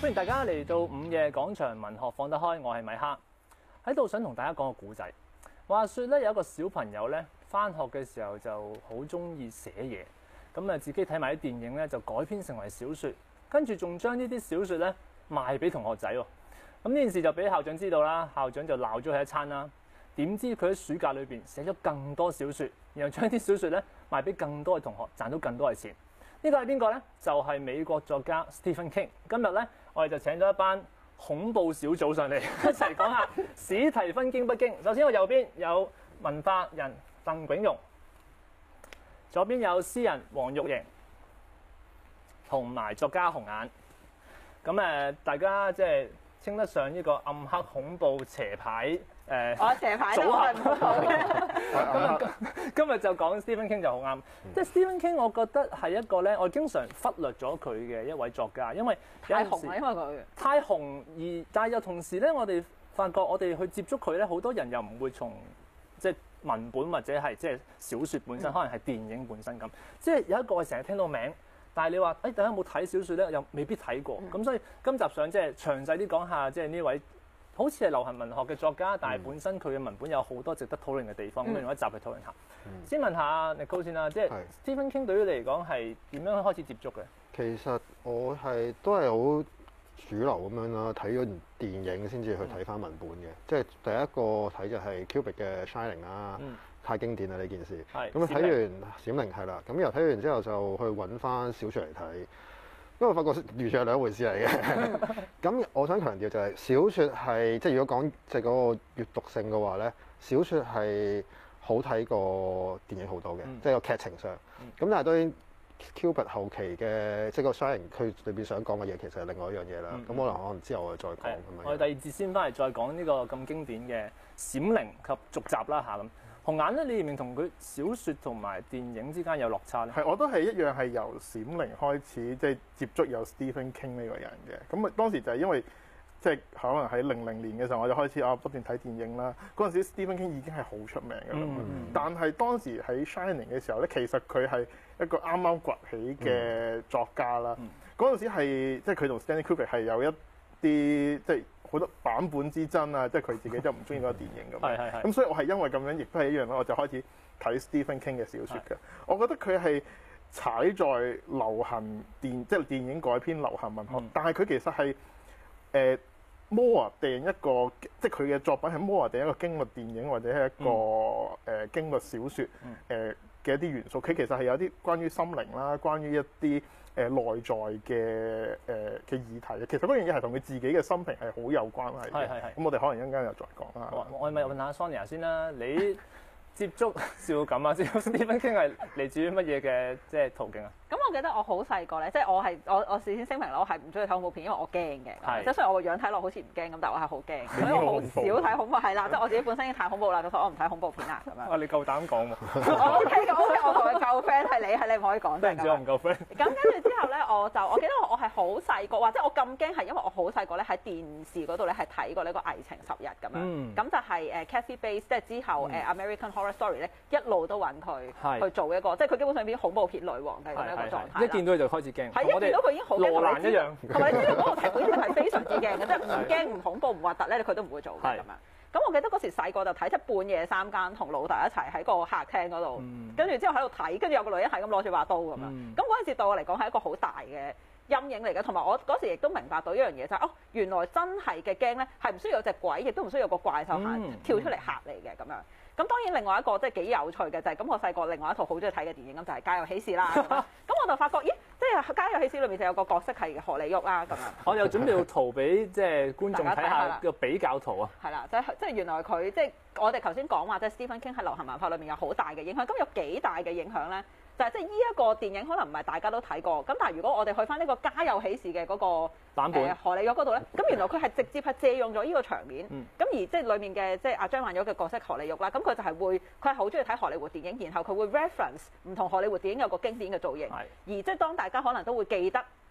歡迎大家嚟到午夜廣場文學放得開，我係米哈，喺度想同大家講個故仔。話說咧，有一個小朋友咧，返學嘅時候就好鍾意寫嘢，咁啊自己睇埋啲電影咧就改編成為小説，跟住仲將呢啲小説咧賣俾同學仔喎。咁呢件事就俾校長知道啦，校長就鬧咗佢一餐啦。點知佢喺暑假裏邊寫咗更多小説，然後將啲小説咧賣俾更多嘅同學，賺到更多嘅錢。呢個係邊個呢？就係美國作家 Stephen King。今日咧，我哋就請咗一班恐怖小組上嚟一齊講下史提芬驚不驚。首先我右邊有文化人鄧炳榮，左邊有詩人黃玉瑩，同埋作家紅眼。咁大家即係稱得上呢個暗黑恐怖邪牌我邪牌組合唔好嘅。 今日就講 Stephen King 就好啱，即係 Stephen King， 我覺得係一個咧，我經常忽略咗佢嘅一位作家，因為太紅啦，因為佢太紅但係又同時咧，我哋發覺我哋去接觸佢咧，好多人又唔會從即係文本或者係即係小説本身，可能係電影本身咁。即係有一個我成日聽到名，但係你話大家有冇睇小説咧，又未必睇過。咁所以今集想即係詳細啲講下，即係呢位好似係流行文學嘅作家，但係本身佢嘅文本有好多值得討論嘅地方，咁用一集去討論下。先問下 Nicole 先啦，即係 Stephen King 對於你嚟講係點樣開始接觸嘅？ 其實我都係好主流咁樣啦，睇咗電影先至去睇翻文本嘅。即係第一個睇就係 Kubrick 嘅 Shining 啦，太經典啦呢件事。咁睇完閃靈係啦，咁又睇完之後就去揾翻小説嚟睇。因為我發覺完全係兩回事嚟嘅。咁我想強調就係小説係即係如果講即係嗰個閱讀性嘅話咧，小説係好睇過電影好多嘅，即係個劇情上。咁但係當然 Kubrick 後期嘅即係個 Shining 佢裏邊想講嘅嘢其實係另外一樣嘢啦。咁可能之後我哋再講咁樣。 我哋第二節先翻嚟再講呢個咁經典嘅閃靈及續集啦嚇咁。紅眼咧，你認唔認同佢小説同埋電影之間有落差咧？ 係，我都係一樣係由閃靈開始，即係接觸有 Stephen King 呢個人嘅。咁啊，當時就係因為即係可能喺00年嘅時候，我就開始不斷睇電影啦。嗰陣時 Stephen King 已經係好出名嘅啦。但係當時喺 Shining 嘅時候咧，其實佢係一個啱啱崛起嘅作家啦。嗰陣時係即係佢同 Stanley Kubrick 係有一啲即係好多版本之爭啊！即係佢自己就唔中意嗰個電影咁。咁所以我係因為咁樣，亦都係一樣咯。我就開始睇 Stephen King 嘅小説嘅。我覺得佢係踩在流行即係電影改編流行文學，但係佢其實係more than一個，即係佢嘅作品係 more than一個驚慄電影或者係一個驚慄小説嘅一啲元素。佢其實係有啲關於心靈啦，關於一啲內在嘅議題嘅。其實嗰樣嘢係同佢自己嘅生平係好有關係嘅。咁我哋可能一陣間又再講啦。 我咪問下 Sonia 先啦，你接觸笑咁啊？接觸 Stephen King 係嚟自於乜嘢嘅即係途徑啊？ 咁我記得我好細個咧，即係我事先聲明啦，我係唔中意睇恐怖片，因為我驚嘅。即係雖然我個樣睇落好似唔驚咁，但係我係好驚，所以我好少睇恐怖。係啦，即係我自己本身已經太恐怖啦，所以我唔睇恐怖片啦咁樣。 你夠膽講喎？ 我 OK 嘅，我同佢夠 friend， 係你唔可以講。 對唔住，我唔夠 friend。 咁跟住之後咧，我記得我係好細個，或者我咁驚係因為我好細個咧喺電視嗰度咧係睇過呢個《危情10日》咁樣。咁就係Kathy Bates，即係之後American Horror Story 咧一路都揾佢去做一個，即係佢基本上變恐怖片女王嘅咁樣一個狀態。 一見到佢就開始驚， 係一見到佢已經好驚， 羅蘭一樣。 同埋你知道嗰個劇本係非常之驚嘅，即係唔驚唔恐怖唔核突咧，佢都唔會做嘅咁樣。咁我記得嗰時細個就睇，即係半夜3更同老豆一齊喺個客廳嗰度，跟住之後喺度睇，跟住有個女人係咁攞住把刀咁樣。咁嗰陣時對我嚟講係一個好大嘅陰影嚟嘅，同埋我嗰時亦都明白到一樣嘢就係原來真係嘅驚咧係唔需要有隻鬼，亦都唔需要有個怪獸跳出嚟嚇你嘅咁樣。咁當然另外一個即係幾有趣嘅就係咁，我細個另外一套好中意睇嘅電影咁就係《家有喜事》啦。咁我就發覺，咦，即係《家有喜事》裏面就有個角色係荷里活啦咁樣。 我又準備要圖俾即係觀眾睇下個比較圖啊。 係啦，即係原來佢即係我哋頭先講話，即係 Stephen King 喺流行文化裏面有好大嘅影響。咁有幾大嘅影響咧？就係即係呢一個電影可能唔係大家都睇過，咁但係如果我哋去翻呢個《家有喜事》嘅嗰個版本荷里活嗰度咧，咁原來佢係直接係借用咗呢個場面，咁而即係裡面嘅即係阿張曼玉嘅角色荷里活啦，咁佢就係佢係好中意睇荷里活電影，然後佢會 reference 唔同荷里活電影有個經典嘅造型，而即係當大家可能都會記得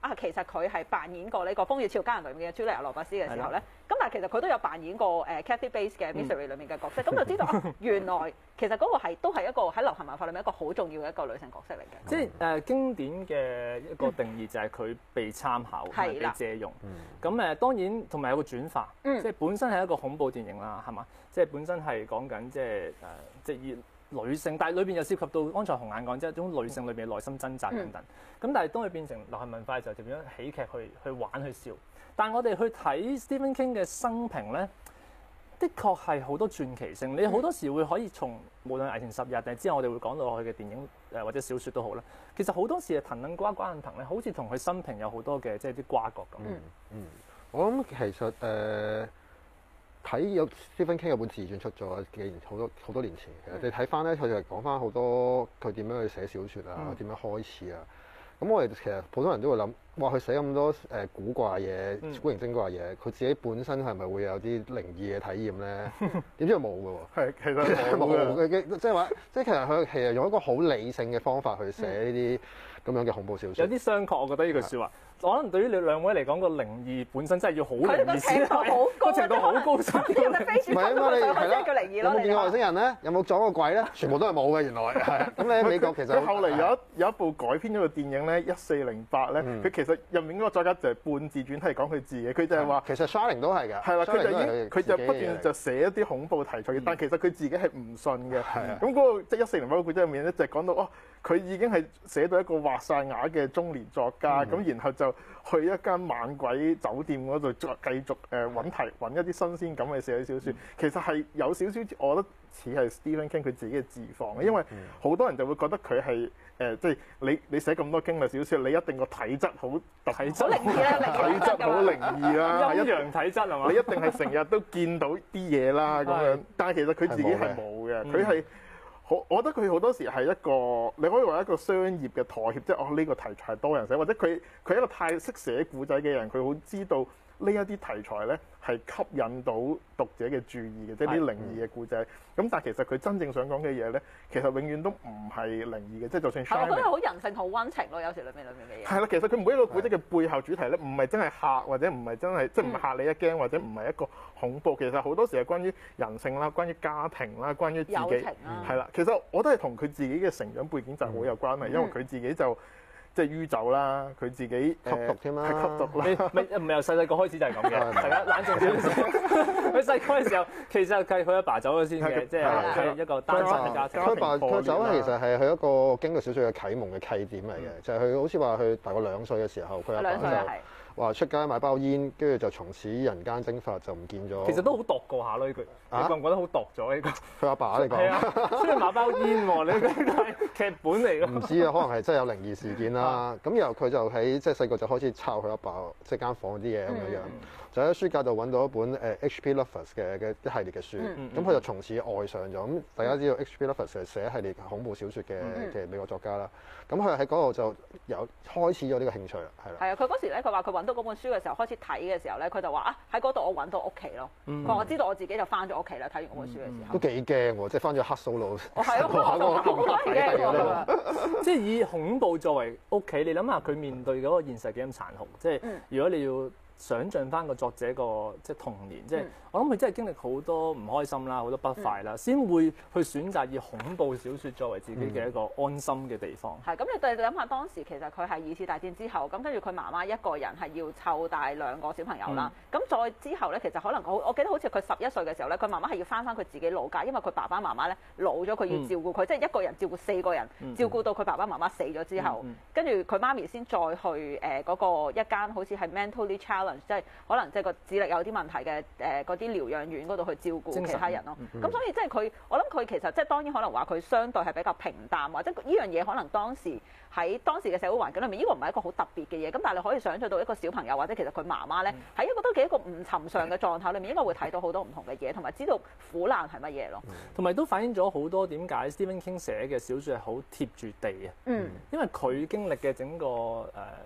其實佢係扮演過呢個《風雨俏佳人》裏面嘅茱莉亞·羅伯斯嘅時候咧，咁但係其實佢都有扮演過Kathy Bates 嘅 Misery 裏面嘅角色，咁就知道原來其實嗰個都係一個喺流行文化裏面一個好重要嘅一個女性角色嚟嘅。 即係經典嘅一個定義就係佢被參考、被借用。咁當然同埋有個轉化，即係本身係一個恐怖電影啦，係嘛？即係本身係講緊即係以女性，但係裏邊又涉及到剛才紅眼講，即係一種女性裏邊嘅內心掙扎等等。咁但係當佢變成流行文化嘅時候，就變咗喜劇去玩去笑。但係我哋去睇 Stephen King 嘅生平咧，的確係好多傳奇性。你好多時會可以從無論《危情10日》定係之後我哋會講到落去嘅電影或者小説都好啦。其實好多時係藤撚瓜瓜撚藤咧，好似同佢生平有好多嘅即係啲瓜葛咁。 我諗其實睇有 Stephen King 有本自傳出咗好多年前嘅，你睇翻咧，佢就係講翻好多佢點樣去寫小説啊，點樣開始啊。咁我哋其實普通人都會諗，哇！佢寫咁多古怪嘢、古靈精怪嘢，佢自己本身係咪會有啲靈異嘅體驗咧？點知佢冇嘅喎。 係，其實冇嘅。 即係話，即係其實佢其實用一個好理性嘅方法去寫呢啲咁樣嘅恐怖小説。 有啲商榷，我覺得呢句説話。可能對於你兩位嚟講，個靈異本身真係要好靈異先係，個程度好高先。 唔係因為你係啦，叫靈異咯。 有冇見過外星人咧？有冇撞過鬼咧？全部都係冇嘅，原來係。咁你喺美國其實佢後嚟有一部改編咗嘅電影咧，1408咧，佢其實入面嗰個作家就係半自傳，係講佢自己。佢就係話其實 Shining 都係㗎。係啦， 佢就不斷就寫一啲恐怖題材，但其實佢自己係唔信嘅。咁嗰個即係1408個故仔入面咧，就係講到佢已經係寫到一個畫晒牙嘅中年作家，咁然後就去一間猛鬼酒店嗰度再繼續揾一啲新鮮感嘅寫小説。其實係有少少，我覺得似係 Stephen King 佢自己嘅自放嘅，因為好多人就會覺得佢係即係你寫咁多驚慄小説，你一定個體質好體質好靈異啦， 陰陽體質係嘛？ 你一定係成日都見到啲嘢啦咁樣。但係其實佢自己係冇嘅，佢係。我覺得佢好多時係一個，你可以話一個商業嘅妥協，即係呢個題材係多人寫，或者佢係一個太識寫故仔嘅人，佢好知道呢一啲題材咧係吸引到讀者嘅注意嘅，即係啲靈異嘅故仔。咁但係其實佢真正想講嘅嘢咧，其實永遠都唔係靈異嘅，即係就算。 我覺得好人性、好溫情咯，有時裏面嘅嘢。 係啦，其實佢每一個故仔嘅背後主題咧，唔係真係嚇，或者唔係真係即係唔係嚇你一驚，或者唔係一個恐怖。其實好多時係關於人性啦，關於家庭啦，關於自己係啦。其實我都係同佢自己嘅成長背景就好有關係，因為佢自己就即係酗酒啦，佢自己吸毒添啦， 係吸毒啦。 唔係由細個開始就係咁嘅，大家冷靜少少。佢細個嘅時候，其實係佢阿爸走咗先嘅，即係一個單身嘅家庭。 佢走其實係佢一個經過小説嘅啟蒙嘅契點嚟嘅，就係佢好似話佢大概2歲嘅時候，佢阿爸就話出街買包煙，跟住就從此人間蒸發，就唔見咗。 其實都好度過下咯呢句，你覺唔覺得好度咗呢個？ 佢阿爸你講。 係啊，出去買包煙喎，你係劇本嚟㗎。 唔知啊，可能係真係有靈異事件啦。咁然後佢就喺即係細個就開始抄佢阿爸即係間房啲嘢咁樣樣。就喺書架度揾到一本H.P. Lovers 嘅一系列嘅書，咁佢就從此愛上咗。咁大家知道 H.P. Lovers 係寫一系列恐怖小説嘅美國作家啦。咁佢喺嗰度就有開始咗呢個興趣啦，係啦。 係啊，佢嗰時咧，佢話佢揾到嗰本書嘅時候，開始睇嘅時候咧，佢就話喺嗰度我揾到屋企咯。佢話我知道我自己就翻咗屋企啦，睇完嗰本書嘅時候。 都幾驚喎，即係翻咗黑蘇魯。 係啊，好驚喎！ 即係以恐怖作為屋企，你諗下佢面對嗰個現實幾咁殘酷。即係如果你要想像翻個作者個即係童年，即係我諗佢真係經歷好多唔開心啦，好多不快啦，先會去選擇以恐怖小説作為自己嘅一個安心嘅地方。 係咁，你諗下當時其實佢係2次大戰之後，咁跟住佢媽媽一個人係要湊大2個小朋友啦。咁再之後咧，其實可能我記得好似佢11歲嘅時候咧，佢媽媽係要翻佢自己老家，因為佢爸爸媽媽咧老咗，佢要照顧佢，即係一個人照顧4個人，照顧到佢爸爸媽媽死咗之後，跟住佢媽咪先再去嗰個一間好似係 mentally challenge，即係可能即係個智力有啲問題嘅嗰啲療養院嗰度去照顧其他人咯。咁所以即係佢，我諗佢其實即係當然可能話佢相對係比較平淡，或者呢樣嘢可能當時喺當時嘅社會環境裏面，呢個唔係一個好特別嘅嘢。咁但係你可以想像到一個小朋友或者其實佢媽媽咧，喺一個都幾一個唔尋常嘅狀態裏面，應該會睇到好多唔同嘅嘢，同埋知道苦難係乜嘢咯。 同埋都反映咗好多點解 Stephen King 寫嘅小説係好貼住地啊。因為佢經歷嘅整個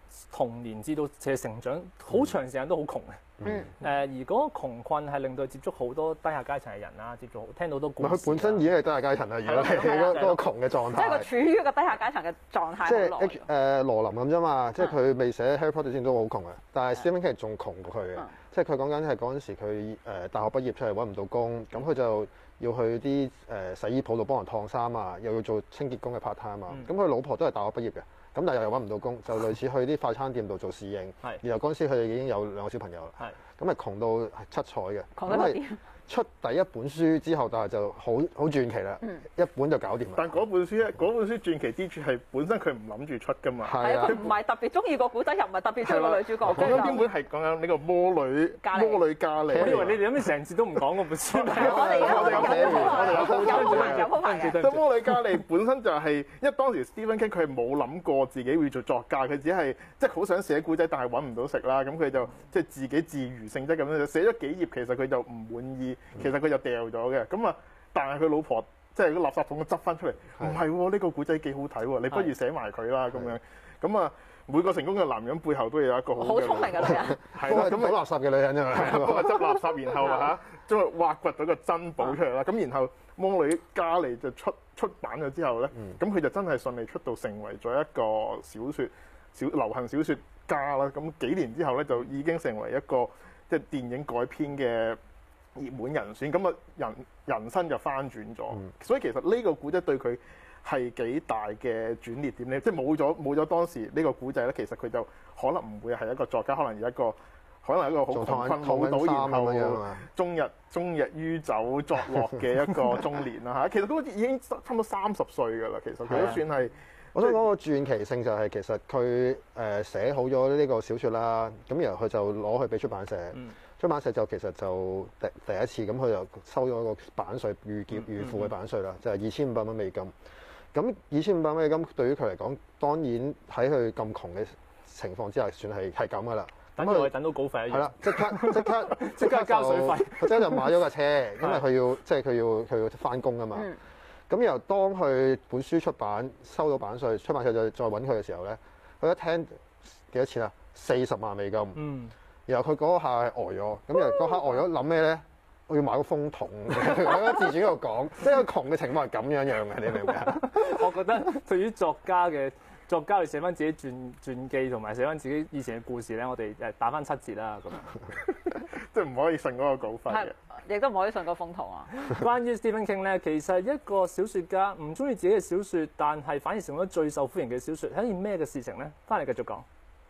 童年至到其實成長好長時間都好窮嘅。而嗰個窮困係令到佢接觸好多低下階層嘅人啦，接觸聽到好多故事。 佢本身已經係低下階層啦，如果係嗰個窮嘅狀態。 即係佢處於一個低下階層嘅狀態。 即係羅琳咁啫嘛，即係佢未寫 Harry Potter 之前都好窮嘅，但係 Stephen King 仲窮過佢嘅。即係佢講緊係嗰陣時佢大學畢業出嚟揾唔到工，咁佢就要去啲洗衣鋪度幫人燙衫啊，又要做清潔工嘅 part time 啊。咁佢老婆都係大學畢業嘅。咁但係又揾唔到工，就類似去啲快餐店度做侍應。然後嗰陣時佢哋已經有2個小朋友啦。咁咪窮到七彩嘅。 窮到點？ 出第一本書之後，但係就好傳奇啦，一本就搞掂啦。 但嗰本書傳奇之處係本身佢唔諗住出㗎嘛。 係啊，佢唔係特別中意個古仔，又唔係特別中意個女主角。 講緊邊本係講緊呢個魔女嘉莉。 我以為你哋咁成節都唔講嗰本書。 我哋有鋪排嘅。 即魔女嘉莉本身就係，因為當時 Stephen King 佢係冇諗過自己會做作家，佢只係即係好想寫古仔，但係揾唔到食啦，咁佢就即係自己自娛性質咁樣寫咗幾頁，其實佢就唔滿意。其實佢就掉咗嘅，咁啊，但係佢老婆即係個垃圾桶執翻出嚟，唔係喎，呢個古仔幾好睇喎，你不如寫埋佢啦咁樣，咁啊，每個成功嘅男人背後都有一個好聰明嘅女人， 係啦，咁倒垃圾嘅女人啫嘛， 執垃圾然後將佢挖掘到個珍寶出嚟啦，咁然後魔女嘉莉就出版咗之後咧，咁佢就真係順利出道，成為咗一個流行小説家啦，咁幾年之後咧就已經成為一個即係電影改編嘅熱門人選，咁啊人生就翻轉咗，所以其實呢個古仔對佢係幾大嘅轉捩點咧，即係冇咗當時呢個古仔咧，其實佢就可能唔會係一個作家，可能係一個好窮困潦倒，然後終日酗酒作樂嘅一個中年啦嚇。其實都已經差唔多30歲㗎啦，其實佢都算係。 我想講個傳奇性就係其實佢寫好咗呢個小説啦，咁然後佢就攞去俾出版社。出版社就其實就第一次咁，佢就收咗個版稅預付嘅版稅啦，就係2500蚊美金。咁2500蚊美金對於佢嚟講，當然喺佢咁窮嘅情況之下，算係咁噶啦。 等佢等到稿費一樣。係啦，即刻交水費。 佢即刻就買咗架車，因為佢要翻工啊嘛。咁然後當佢本書出版收到版稅，出版社就再揾佢嘅時候咧，佢一聽幾多錢啊？40萬美金。然後佢嗰下係呆咗，咁然後嗰刻呆咗諗咩咧？我要買個風筒，喺個自傳度講，即係個窮嘅情況係咁樣嘅，你明唔明啊？ 我覺得對於作家去寫翻自己傳記同埋寫翻自己以前嘅故事咧，我哋打翻7折啦咁樣， 即係唔可以信嗰個稿費嘅， 亦都唔可以信個風筒啊。 關於 Stephen King 咧，其實一個小説家唔中意自己嘅小説，但係反而成為咗最受歡迎嘅小説，係一件咩嘅事情咧？翻嚟繼續講。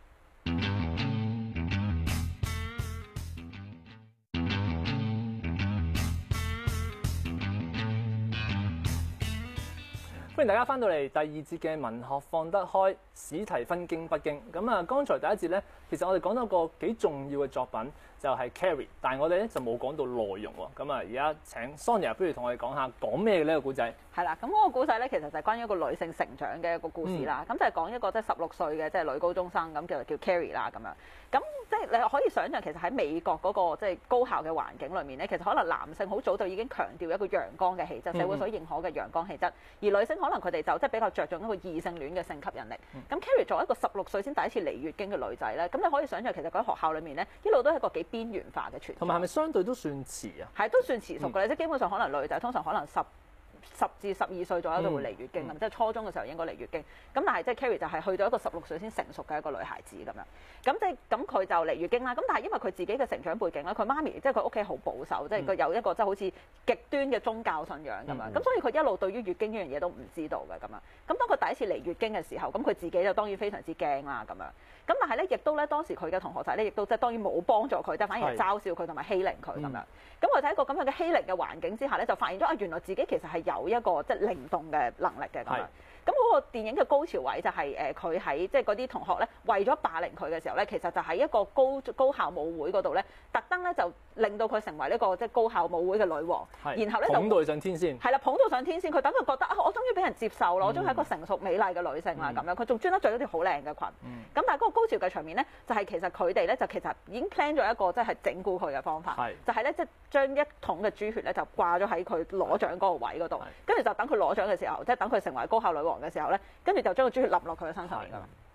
歡迎大家翻到嚟第2節嘅文學放得開，史提芬經不經。咁啊，剛才第1節咧，其實我哋講到個幾重要嘅作品，就係 Carrie，但係我哋咧就冇講到內容喎。咁啊，而家請 Sonia 不如同我哋講下講咩嘅呢個故仔？ 係啦，咁嗰個故仔咧，其實就係關於一個女性成長嘅一個故事啦。咁就係講一個即係16歲嘅即係女高中生，咁叫 Carrie 啦咁樣。咁即係你可以想象，其實喺美國嗰個即係高校嘅環境裏面咧，其實可能男性好早就已經強調一個陽光嘅氣質，社會所認可嘅陽光氣質，而女性可能佢哋就即係比較着重一個異性戀嘅性吸引力。咁 Carrie 作為一個16歲先第一次嚟月經嘅女仔咧，咁你可以想象其實佢喺學校裏面咧，一路都係一個幾邊緣化嘅存在。 同埋係咪相對都算遲啊？ 係都算遲熟嘅，即係基本上可能女仔通常可能10至12歲左右都會嚟月經，即係初中嘅時候應該嚟月經。咁但係即係 Carrie 就係去到一個16歲先成熟嘅一個女孩子咁樣。咁即係咁佢就嚟月經啦。咁但係因為佢自己嘅成長背景咧，佢媽咪即係佢屋企好保守，即係佢有一個即係好似極端嘅宗教信仰咁樣。咁所以佢一路對於月經呢樣嘢都唔知道嘅咁樣。咁當佢第一次嚟月經嘅時候，咁佢自己就當然非常之驚啦咁樣。咁但係咧，亦都咧當時佢嘅同學仔咧，亦都即係當然冇幫助佢，即係反而係嘲笑佢同埋欺凌佢咁樣。咁佢喺一個咁樣嘅欺凌嘅環境之下咧，就發現咗啊，原來自己其實係有一個即係靈動嘅能力嘅咁樣。咁嗰個電影嘅高潮位就係佢喺即係嗰啲同學咧為咗霸凌佢嘅時候咧，其實就喺一個高校舞會嗰度咧，特登咧就令到佢成為呢個即係高校舞會嘅女王，然後咧就捧到佢上天先。 係啦，捧到上天先，佢等佢覺得啊，我終於俾人接受啦，我終於係一個成熟美麗嘅女性啦咁樣。佢仲專登着咗條好靚嘅裙。咁但係嗰個高潮嘅場面咧，就係其實佢哋咧就其實已經 plan 咗一個即係整蠱佢嘅方法，就係咧即係將一桶嘅豬血咧就掛咗喺佢攞獎嗰個位嗰度，跟住就等佢攞獎嘅時候，即係等佢成為高校女王嘅時候咧，跟住就將個豬血淋落佢嘅身上面㗎啦。咁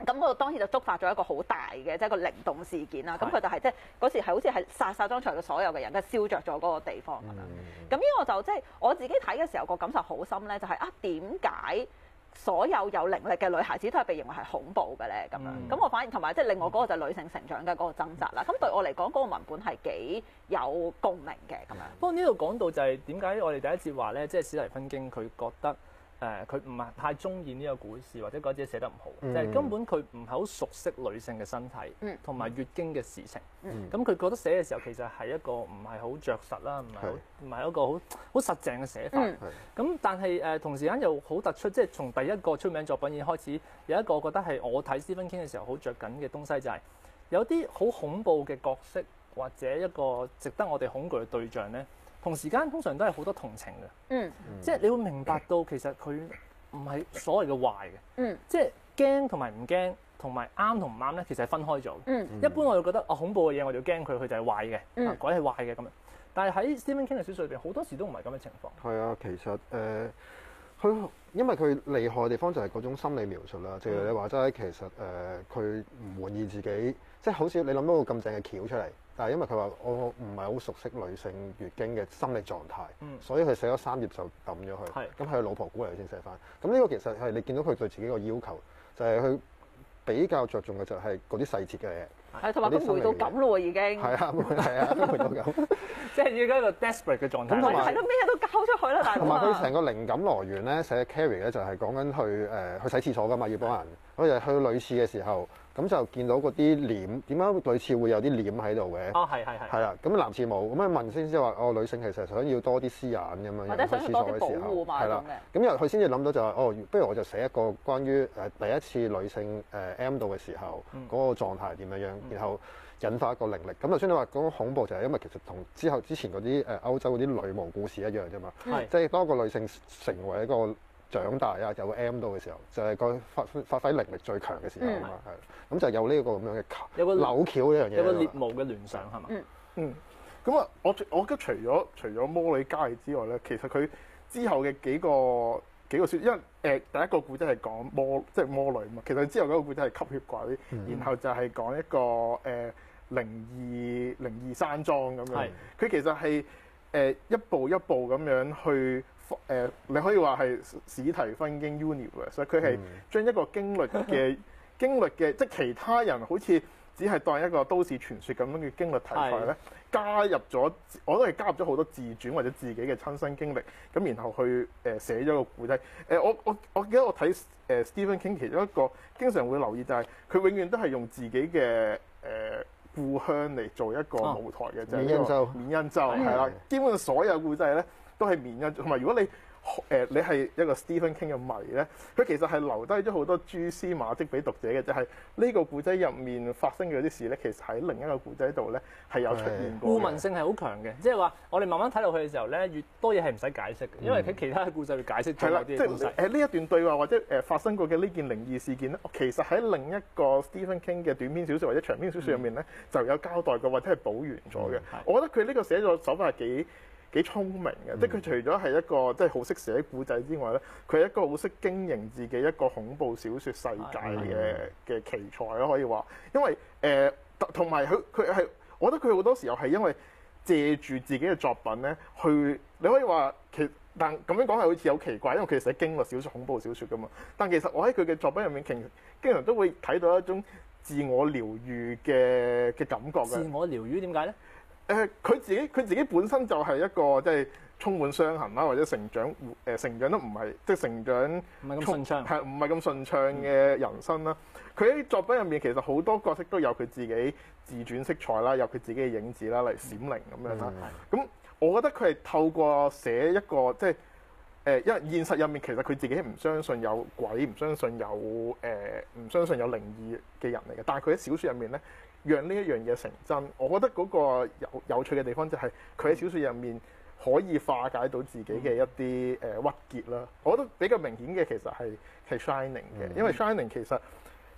咁嗰度當然就觸發咗一個好大嘅即係個靈動事件啦。咁佢就係即係嗰時係好似係殺當場嘅所有嘅人，跟住燒着咗嗰個地方咁樣。咁呢個就即係我自己睇嘅時候個感受好深咧，就係點解所有有靈力嘅女孩子都係被認為係恐怖嘅咧咁樣。咁我反而同埋即係另外嗰個就係女性成長嘅嗰個掙扎啦。咁對我嚟講嗰個文本係幾有共鳴嘅咁樣。 不過呢度講到就係點解我哋第一節話咧，即係史蒂芬京佢覺得。佢唔係太中意呢個故事，或者覺得自己寫得唔好，就係根本佢唔係好熟悉女性嘅身體，同埋月經嘅事情。咁佢覺得寫嘅時候其實係一個唔係好着實啦，唔係一個好實淨嘅寫法。咁但係同時間又好突出，即係從第一個出名作品已經開始有一個我覺得係我睇史蒂芬京嘅時候好着緊嘅東西，就係有啲好恐怖嘅角色或者一個值得我哋恐懼嘅對象咧。同時間通常都係好多同情嘅，即係你會明白到其實佢唔係所謂嘅壞嘅，即係驚同埋唔驚，同埋啱同唔啱咧，其實係分開咗。一般我哋覺得恐怖嘅嘢我哋要驚佢，佢就係壞嘅，鬼係壞嘅咁樣。但係喺 Stephen King 嘅小說裏邊，好多時都唔係咁嘅情況。 係啊，其實佢因為佢厲害嘅地方就係嗰種心理描述啦。正如你話齋，其實佢唔滿意自己，即係好似你諗到個咁正嘅橋出嚟。但係因為佢話我唔係好熟悉女性月經嘅心理狀態，所以佢寫咗3頁就抌咗佢。咁係佢老婆鼓勵佢先寫翻。咁呢個其實係你見到佢對自己個要求，就係佢比較着重嘅就係嗰啲細節嘅嘢。 係，同埋佢回到咁咯喎，已經。係啊，回到咁， 即係要一個 desperate 嘅狀態。 係咯，咩嘢都交出去啦，大佬。 同埋佢成個靈感來源咧，寫 Carrie 咧就係講緊去洗廁所㗎嘛，要幫人。佢就去女廁嘅時候。咁就見到嗰啲簾，點解女廁會有啲簾喺度嘅？係啦，咁男廁冇，咁樣問先知話，女性其實想要多啲私隱咁樣， 或者想要多啲保護嘛， 係啦。咁因為佢先至諗到就係，不如我就寫一個關於第一次女性M 到嘅時候嗰個狀態點樣樣，然後引發一個靈力。咁頭先你話嗰個恐怖就係因為其實同之前嗰啲歐洲嗰啲女巫故事一樣啫嘛，即係當個女性成為一個長大啊，有 M 到嘅時候，就係個發揮靈力最強嘅時候啊嘛，係，咁就有呢個咁樣嘅有個扭橋呢樣嘢， 有個獵巫嘅聯想係嘛？ 咁啊，我覺得除咗魔女嘉莉之外咧，其實佢之後嘅幾個書，因為第一個故仔係講魔女嘛，其實之後嗰個故仔係吸血鬼，然後就係講一個靈異山莊咁樣，佢其實係一步一步咁樣去。你可以話係史提芬京 universe， 所以佢係將一個經歷嘅，即係其他人好似只係當一個都市傳說咁樣嘅經歷題材咧，加入咗，我都係加入咗好多自傳或者自己嘅親身經歷，咁然後去寫咗個故仔。我記得我睇Stephen King 其中一個經常會留意就係佢永遠都係用自己嘅故鄉嚟做一個舞台嘅，就係緬因州係啦，基本上所有故仔咧。都係緬因，同埋如果你係一個 Stephen King 嘅迷咧，佢其實係留低咗好多蛛絲馬跡俾讀者嘅，就係呢個故仔入面發生嘅啲事咧，其實喺另一個故仔度咧係有出現過。 互文性係好強嘅，即係話我哋慢慢睇落去嘅時候咧，越多嘢係唔使解釋嘅，因為喺其他嘅故仔會解釋咗啲故事。 呢一段對話或者發生過嘅呢件靈異事件咧，其實喺另一個 Stephen King 嘅短篇小説或者長篇小説入面咧就有交代過或者係補完咗嘅。我覺得佢呢個寫作手法係幾聰明嘅，即係佢除咗係一個即係好識寫故仔之外咧，佢係一個好識經營自己一個恐怖小説世界嘅奇才咯，可以話。因為同埋佢係，我覺得佢好多時候係因為借住自己嘅作品咧，你可以話但咁樣講係好似有奇怪，因為佢寫驚慄小説、恐怖小説噶嘛。但其實我喺佢嘅作品入面，經常都會睇到一種自我療愈嘅感覺嘅。 自我療愈點解咧？ 佢自己本身就係一個即係充滿傷痕啦，或者成長都唔係即係成長唔係咁順暢， 係唔係咁順暢嘅人生啦。佢喺作品入面其實好多角色都有佢自己自傳色彩啦，有佢自己嘅影子啦，例如閃靈咁樣啦。咁我覺得佢係透過寫一個即係因為現實入面其實佢自己唔相信有鬼，唔相信有靈異嘅人嚟嘅，但係佢喺小説入面咧，讓呢一樣嘢成真，我覺得嗰個有趣嘅地方就係佢喺小説入面可以化解到自己嘅一啲鬱結啦。我覺得比較明顯嘅其實係 Shining 嘅，因為 Shining 其實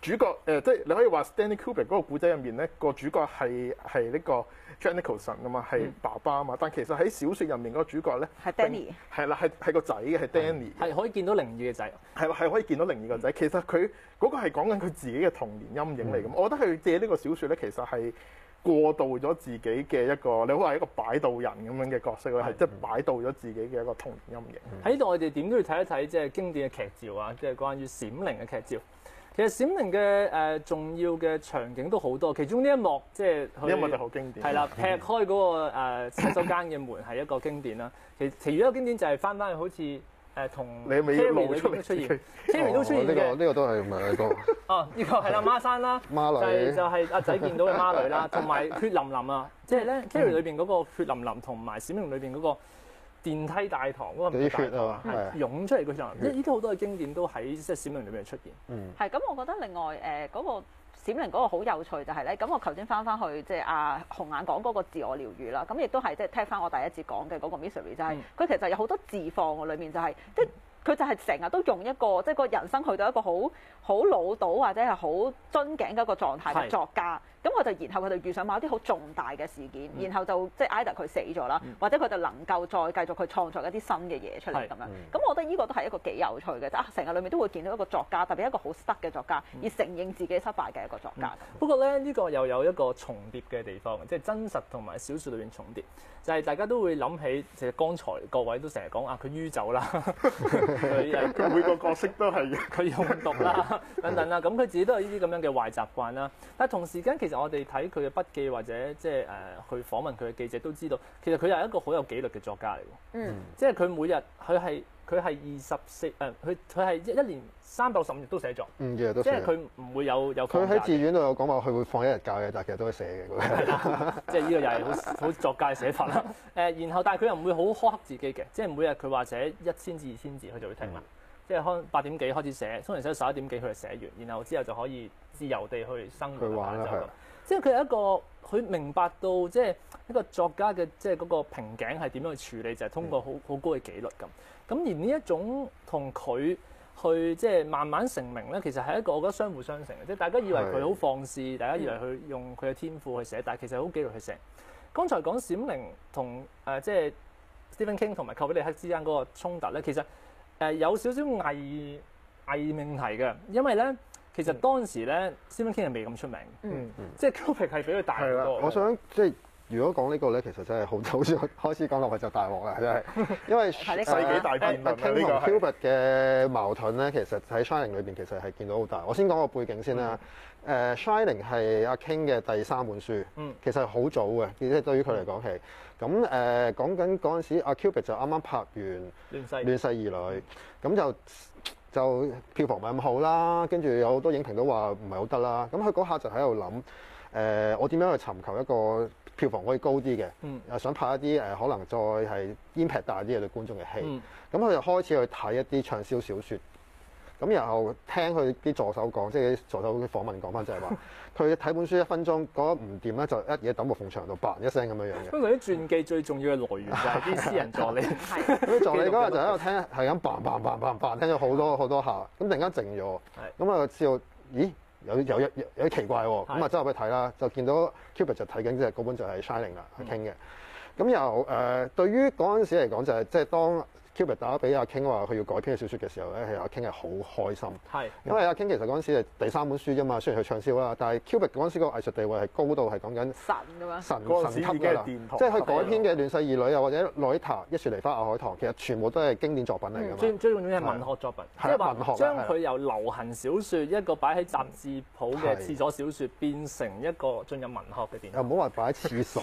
主角即係你可以話 Stanley Kubrick 嗰個古仔入面咧，個主角係呢個 Jack Nicholson 啊嘛，係爸爸啊嘛。但其實喺小説入面嗰個主角咧係 Danny， 係啦，係個仔嘅，係 Danny， 係可以見到靈異嘅仔， 係可以見到靈異個仔。其實佢嗰個係講緊佢自己嘅童年陰影嚟嘅。我覺得佢借呢個小説咧，其實係過渡咗自己嘅一個，你好話一個擺渡人咁樣嘅角色咯，係即係擺渡咗自己嘅一個童年陰影。 喺呢度我哋點都要睇一睇即係經典嘅劇照啊，即係關於閃靈嘅劇照。其實閃靈嘅重要嘅場景都好多，其中呢一幕即係呢一幕就好經典。 係啦，劈開嗰個洗手間嘅門係一個經典啦。其餘一個經典就係翻去好似同 Carrie 裏邊都出現 ，Carrie 都出現嘅。 呢個都係唔係一個？ 哦，呢個係啦，孖生啦， 孖女就係阿仔見到嘅孖女啦，同埋血淋淋啊，即係咧 Carrie 裏邊嗰個血淋淋同埋閃靈裏邊嗰個電梯大堂嗰個啲血啊， 係湧出嚟嗰場，呢啲好多嘅經典都喺即係閃靈裏邊出現。 係咁，我覺得另外嗰個閃靈嗰個好有趣就係咧，咁我頭先翻去即係阿紅眼講嗰個自我療愈啦，咁亦都係即係聽翻我第一節講嘅嗰個 mystery 就係佢其實有好多字放喎，裡面就係即係佢就係成日都用一個即係個人生去到一個好老到或者係好樽頸嘅一個狀態嘅作家。咁佢就然後佢就遇上某啲好重大嘅事件，然後就即係 either 佢死咗啦，或者佢就能夠再繼續去創作一啲新嘅嘢出嚟咁樣。咁我覺得呢個都係一個幾有趣嘅，成日裏面都會見到一個作家，特別一個好 stuck 嘅作家，而承認自己失敗嘅一個作家。 不過咧，呢個又有一個重疊嘅地方，即係真實同埋小説裏邊重疊，就係大家都會諗起，其實剛才各位都成日講佢酗酒啦， 佢每個角色都係佢用毒啦等等啦，咁佢自己都有呢啲咁樣嘅壞習慣啦。但係同時間其實我哋睇佢嘅筆記或者即係去訪問佢嘅記者都知道，其實佢係一個好有紀律嘅作家嚟喎。即係佢每日佢係24佢係一年365日都寫作。 日日都寫。 即係佢唔會有佢喺自傳度有講話，佢會放一日假嘅，但係其實都係寫嘅。 係啦，即係呢個又係好作家嘅寫法啦。然後但係佢又唔會好苛刻自己嘅，即係每日佢話寫1000字2000字，佢就會停啦。即係可能8點幾開始寫，通常寫到11點幾佢就寫完，然後之後就可以自由地去生活啦。即係佢係一個佢明白到即係一個作家嘅即係嗰個瓶頸係點樣去處理，就係通過好高嘅紀律咁。咁而呢一種同佢去即係慢慢成名咧，其實係一個我覺得相輔相成嘅。即係大家以為佢好放肆，大家以為佢用佢嘅天賦去寫，但係其實好紀律去寫。剛才講閃靈同即係 Stephen King 同埋寇比力克之間嗰個衝突咧，其實有少少偽命題嘅，因為咧其實當時咧 Stephen King 係未咁出名，即係 Kubrick 係比佢大好多。 我想即係如果講呢個咧，其實真係好似開始講落去就大鑊啦，真係，因為世紀大辯論呢個 King 同 Kubrick 嘅矛盾咧，其實喺 Shining 裏邊其實係見到好大。我先講個背景先啦。Shining 係阿 King 嘅第3本書，其實係好早嘅，即係對於佢嚟講係。咁講緊嗰陣時，阿 Kubrick 就啱啱拍完亂世兒女，咁就票房唔係咁好啦，跟住有好多影評都話唔係好得啦。咁佢嗰下就喺度諗，我點樣去尋求一個票房可以高啲嘅，想拍一啲可能再係 impact 大啲嘅對觀眾嘅戲。咁佢就開始去睇一啲暢銷小説。咁然後聽佢啲助手講，即係啲助手嘅訪問講翻，就係話佢睇本書1分鐘，覺得唔掂咧，就一嘢抌落埲牆度，bang一聲咁樣樣嘅。 通常啲傳記最重要嘅來源就係啲私人助理。 啲助理嗰日就喺度聽，係咁 bang，聽咗好多下，咁突然間靜咗，咁啊知道，咦有啲奇怪喎，咁啊走入去睇啦，就見到 Kubrick 就睇緊即係嗰本就係 Shining 啦，傾嘅。咁又對於嗰陣時嚟講就係即係當Kubrick 打俾阿 King 話佢要改編嘅小説嘅時候咧，係阿 King 係好開心，因為阿 King 其實嗰陣時係第3本書啫嘛，雖然佢暢銷啦，但係 Kubrick 嗰陣時個藝術地位係高到係講緊神級㗎啦，即係佢改編嘅《亂世兒女》又或者《洛麗塔》《一樹梨花亞海棠》，其實全部都係經典作品嚟㗎嘛。 最重要係文學作品，即係話將佢由流行小説一個擺喺雜誌鋪嘅廁所小説，變成一個進入文學嘅電影。 又唔好話擺喺廁所，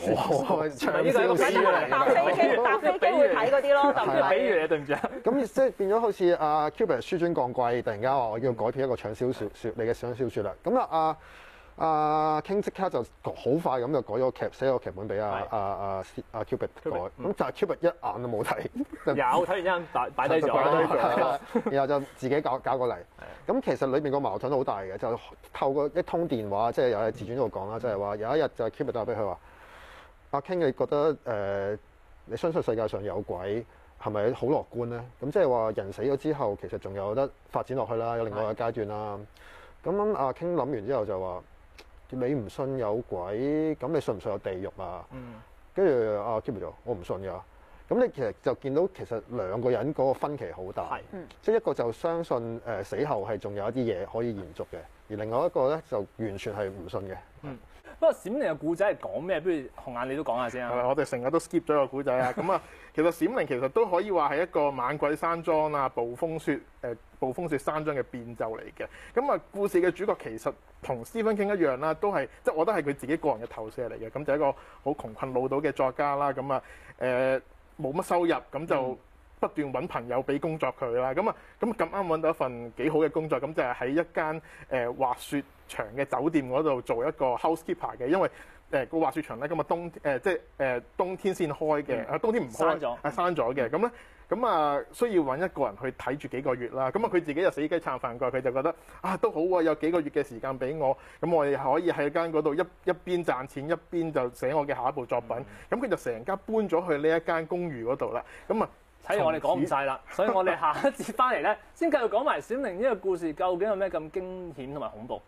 搭飛機會睇嗰啲咯，就比喻你對唔住啊？ 咁即係變咗好似阿 Kubrick 紆尊降貴，突然間話我要改編一個暢銷小説，你嘅暢銷小説啦。咁阿 King 即刻就好快咁就改咗寫咗個劇本俾阿 Kubrick 改。咁但係 Kubrick 一眼都冇睇， 有睇完一眼擺低咗， 然後就自己搞過嚟。咁其實裏邊個矛盾好大嘅，就透過一通電話，即係有喺自傳度講啦，即係話有一日就 Kubrick 打俾佢話：阿 King 你覺得你相信世界上有鬼？係咪好樂觀咧？咁即係話人死咗之後，其實仲有得發展落去啦，有另外一個階段啦。 咁阿 King 諗完之後就話：你唔信有鬼，咁你信唔信有地獄啊？跟住阿 Cupid 就我唔信㗎。咁你其實就見到其實兩個人嗰個分歧好大，即係一個就相信死後係仲有一啲嘢可以延續嘅，而另外一個咧就完全係唔信嘅。 不過閃靈嘅故仔係講咩？不如紅眼你都講下先啊！ 我哋成日都 skip 咗個古仔啊！咁啊，其實閃靈其實都可以話係一個猛鬼山莊啊、暴風雪山莊嘅變奏嚟嘅。咁啊，故事嘅主角其實同 Stephen King 一樣啦，都係即係我覺得係佢自己個人嘅投射嚟嘅。咁就係一個好窮困潦倒嘅作家啦。咁啊冇乜收入，咁就不斷揾朋友俾工作佢啦。咁啱揾到一份幾好嘅工作，咁就係喺一間滑雪場嘅酒店嗰度做一個 housekeeper 嘅，因為個滑雪場咧咁啊冬天先開嘅，冬天唔開閂咗嘅，咁啊需要揾一個人去睇住幾個月啦。咁啊佢自己就死雞撐飯蓋，佢就覺得都好啊，有幾個月嘅時間俾我，咁我哋可以喺間嗰度一邊賺錢一邊就寫我嘅下一部作品。咁佢就成家搬咗去呢一間公寓嗰度啦。咁啊睇嚟我哋講唔晒啦，所以我哋下一節翻嚟咧，先繼續講埋閃靈呢個故事究竟有咩咁驚險同埋恐怖。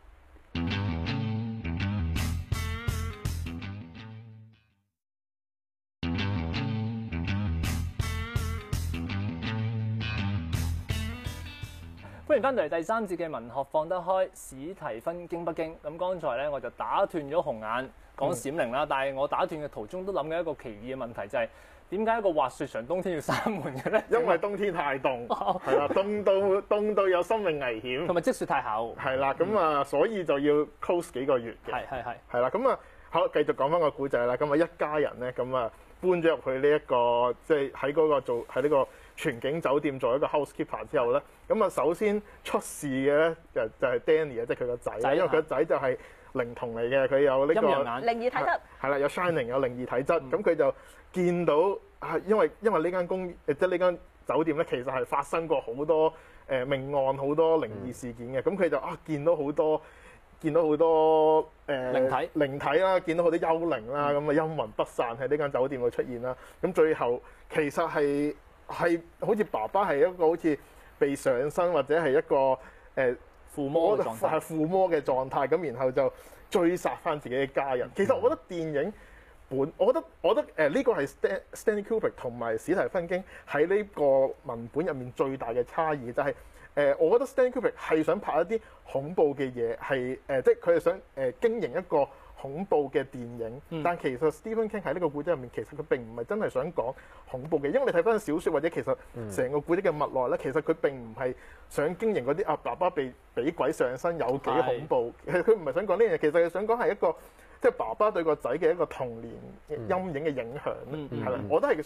歡迎翻到嚟第三節嘅文學放得開，史提芬經不經。咁剛才咧我就打斷咗紅眼講閃靈啦，但係我打斷嘅途中都諗緊一個奇異嘅問題，就係點解一個滑雪場冬天要閂門嘅咧？ 因為冬天太凍，係啦，凍到有生命危險， 同埋積雪太厚， 係啦，咁啊，所以就要 close 幾個月嘅，係啦，咁啊，好，繼續講翻個故仔啦。咁啊，一家人咧，咁啊搬咗入去呢一個，即係喺嗰個喺呢個全景酒店做一個 housekeeper 之後咧，咁啊首先出事嘅咧就係 Danny 啊，即係佢個仔，因為佢個仔就係靈童嚟嘅，佢有呢個靈異體質， 係啦，有 Shining 有靈異體質，咁佢就見到因為呢間即係呢間酒店咧，其實係發生過好多命案、好多靈異事件嘅，咁佢就見到好多靈體啦，見到好多幽靈啦，咁啊陰魂不散喺呢間酒店度出現啦，咁最後其實係好似爸爸係一個好似被上身或者係一個附魔嘅狀態，咁然後就追殺翻自己嘅家人。其實我覺得電影我覺得呢個係 Stanley Kubrick 同埋史提芬經喺呢個文本入面最大嘅差異，就係我覺得 Stanley Kubrick 係想拍一啲恐怖嘅嘢，係即係佢係想經營一個恐怖嘅電影，但其實 Stephen King 喺呢個故仔入面，其實佢並唔係真係想講恐怖嘅，因為你睇翻小説或者其實成個故仔嘅脈絡咧，其實佢並唔係想經營嗰啲爸爸俾鬼上身有幾恐怖，佢唔係想講呢樣嘢，其實佢想講係一個即係爸爸對個仔嘅一個童年陰影嘅影響，係啦，我覺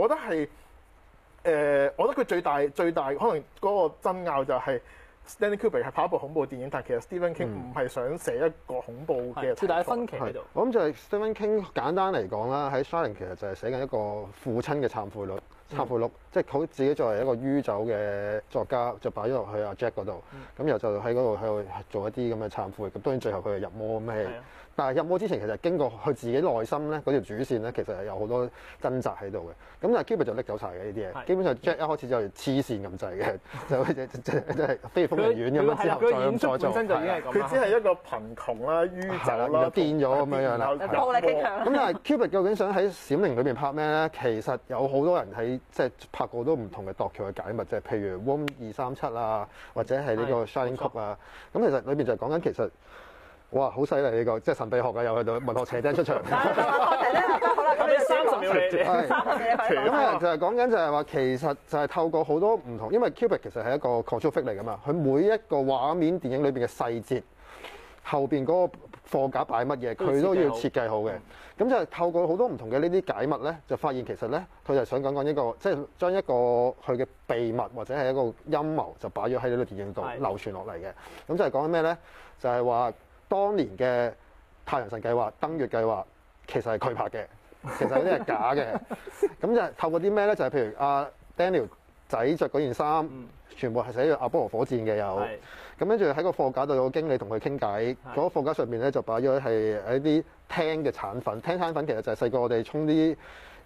得佢最大可能嗰個爭拗就係 Stanley Kubrick 係拍一部恐怖電影，但其實 Stephen King 唔係想寫一個恐怖嘅。 最大嘅分歧喺度。 我諗就係 Stephen King 簡單嚟講啦，喺 Shining 其實就係寫緊一個父親嘅懺悔錄，即係佢自己作為一個酗酒嘅作家，就擺咗落去阿 Jack 嗰度，咁然後就喺嗰度做一啲咁嘅懺悔，咁當然最後佢係入魔咩？但係入魔之前其實經過佢自己內心咧嗰條主線咧，其實係有好多掙扎喺度嘅。咁但係 Kubrick 就拎走晒嘅呢啲嘢，基本上 Jack 一開始就黐線咁滯嘅，就係飛瘋人院咁樣之後再做。 佢只係一個貧窮啦、酗酒啦、 癲咗咁樣啦。 暴力傾向。 咁但係 Kubrick 究竟想喺《閃靈》裏邊拍咩咧？其實有好多人喺即係拍過好多唔同嘅度橋嘅解密，即係譬如 Room 237啊，或者係呢個 Shining 曲啊。咁其實裏邊就講緊其實。哇！好犀利呢個，即係神秘學嘅又去到文學邪精出場。 好啦，咁你 30秒你。 咁就係講緊就係話，其實就係透過好多唔同，因為 Kubrick 其實係一個 control freak 嚟㗎嘛，佢每一個畫面電影裏邊嘅細節，後邊嗰個貨架擺乜嘢，佢都要設計好嘅。咁就係透過好多唔同嘅呢啲解密咧，就發現其實咧，佢就想講一個，即係將一個佢嘅秘密或者係一個陰謀，就擺咗喺呢個電影度流傳落嚟嘅。咁就係講緊咩咧？就係話。當年嘅太陽神計劃、登月計劃其實係佢拍嘅，其實有啲係假嘅。咁就係透過啲咩咧？就係譬如阿 Daniel 仔着嗰件衫，全部係寫住阿波羅火箭嘅有。咁跟住喺個貨架度有個經理同佢傾偈，嗰個貨架上面咧就擺咗係一啲聽嘅產品。聽產品其實就係細個我哋沖啲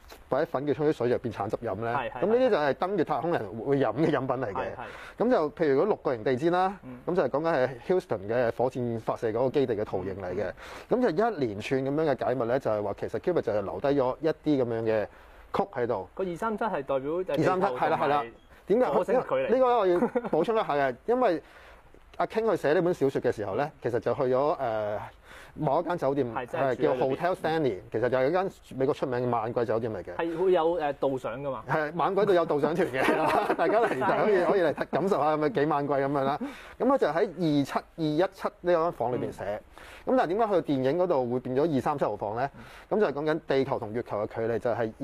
擺喺粉叫沖啲水就變橙汁飲咧。咁呢啲就係登月太空人會飲嘅飲品嚟嘅。咁就譬如嗰6個型地氈啦，咁就係講緊係 Houston 嘅火箭發射嗰個基地嘅圖形嚟嘅。咁就一連串咁樣嘅解密咧，就係話其實 Kubrick 就係留低咗一啲咁樣嘅曲喺度。 個237係代表 237係啦。點解？呢個我要補充一下嘅，因為阿 King 去寫呢本小説嘅時候咧，其實就去咗某一間酒店叫 Hotel Stanley， 其實就係一間美國出名嘅晚貴酒店嚟嘅。係會有導賞噶嘛？係晚貴度有導賞團嘅，大家嚟就可以嚟感受下咁樣幾晚貴咁樣啦。咁佢就喺27217呢間房裏邊寫。咁但係點解去到電影嗰度會變咗237號房咧？咁就係講緊地球同月球嘅距離就係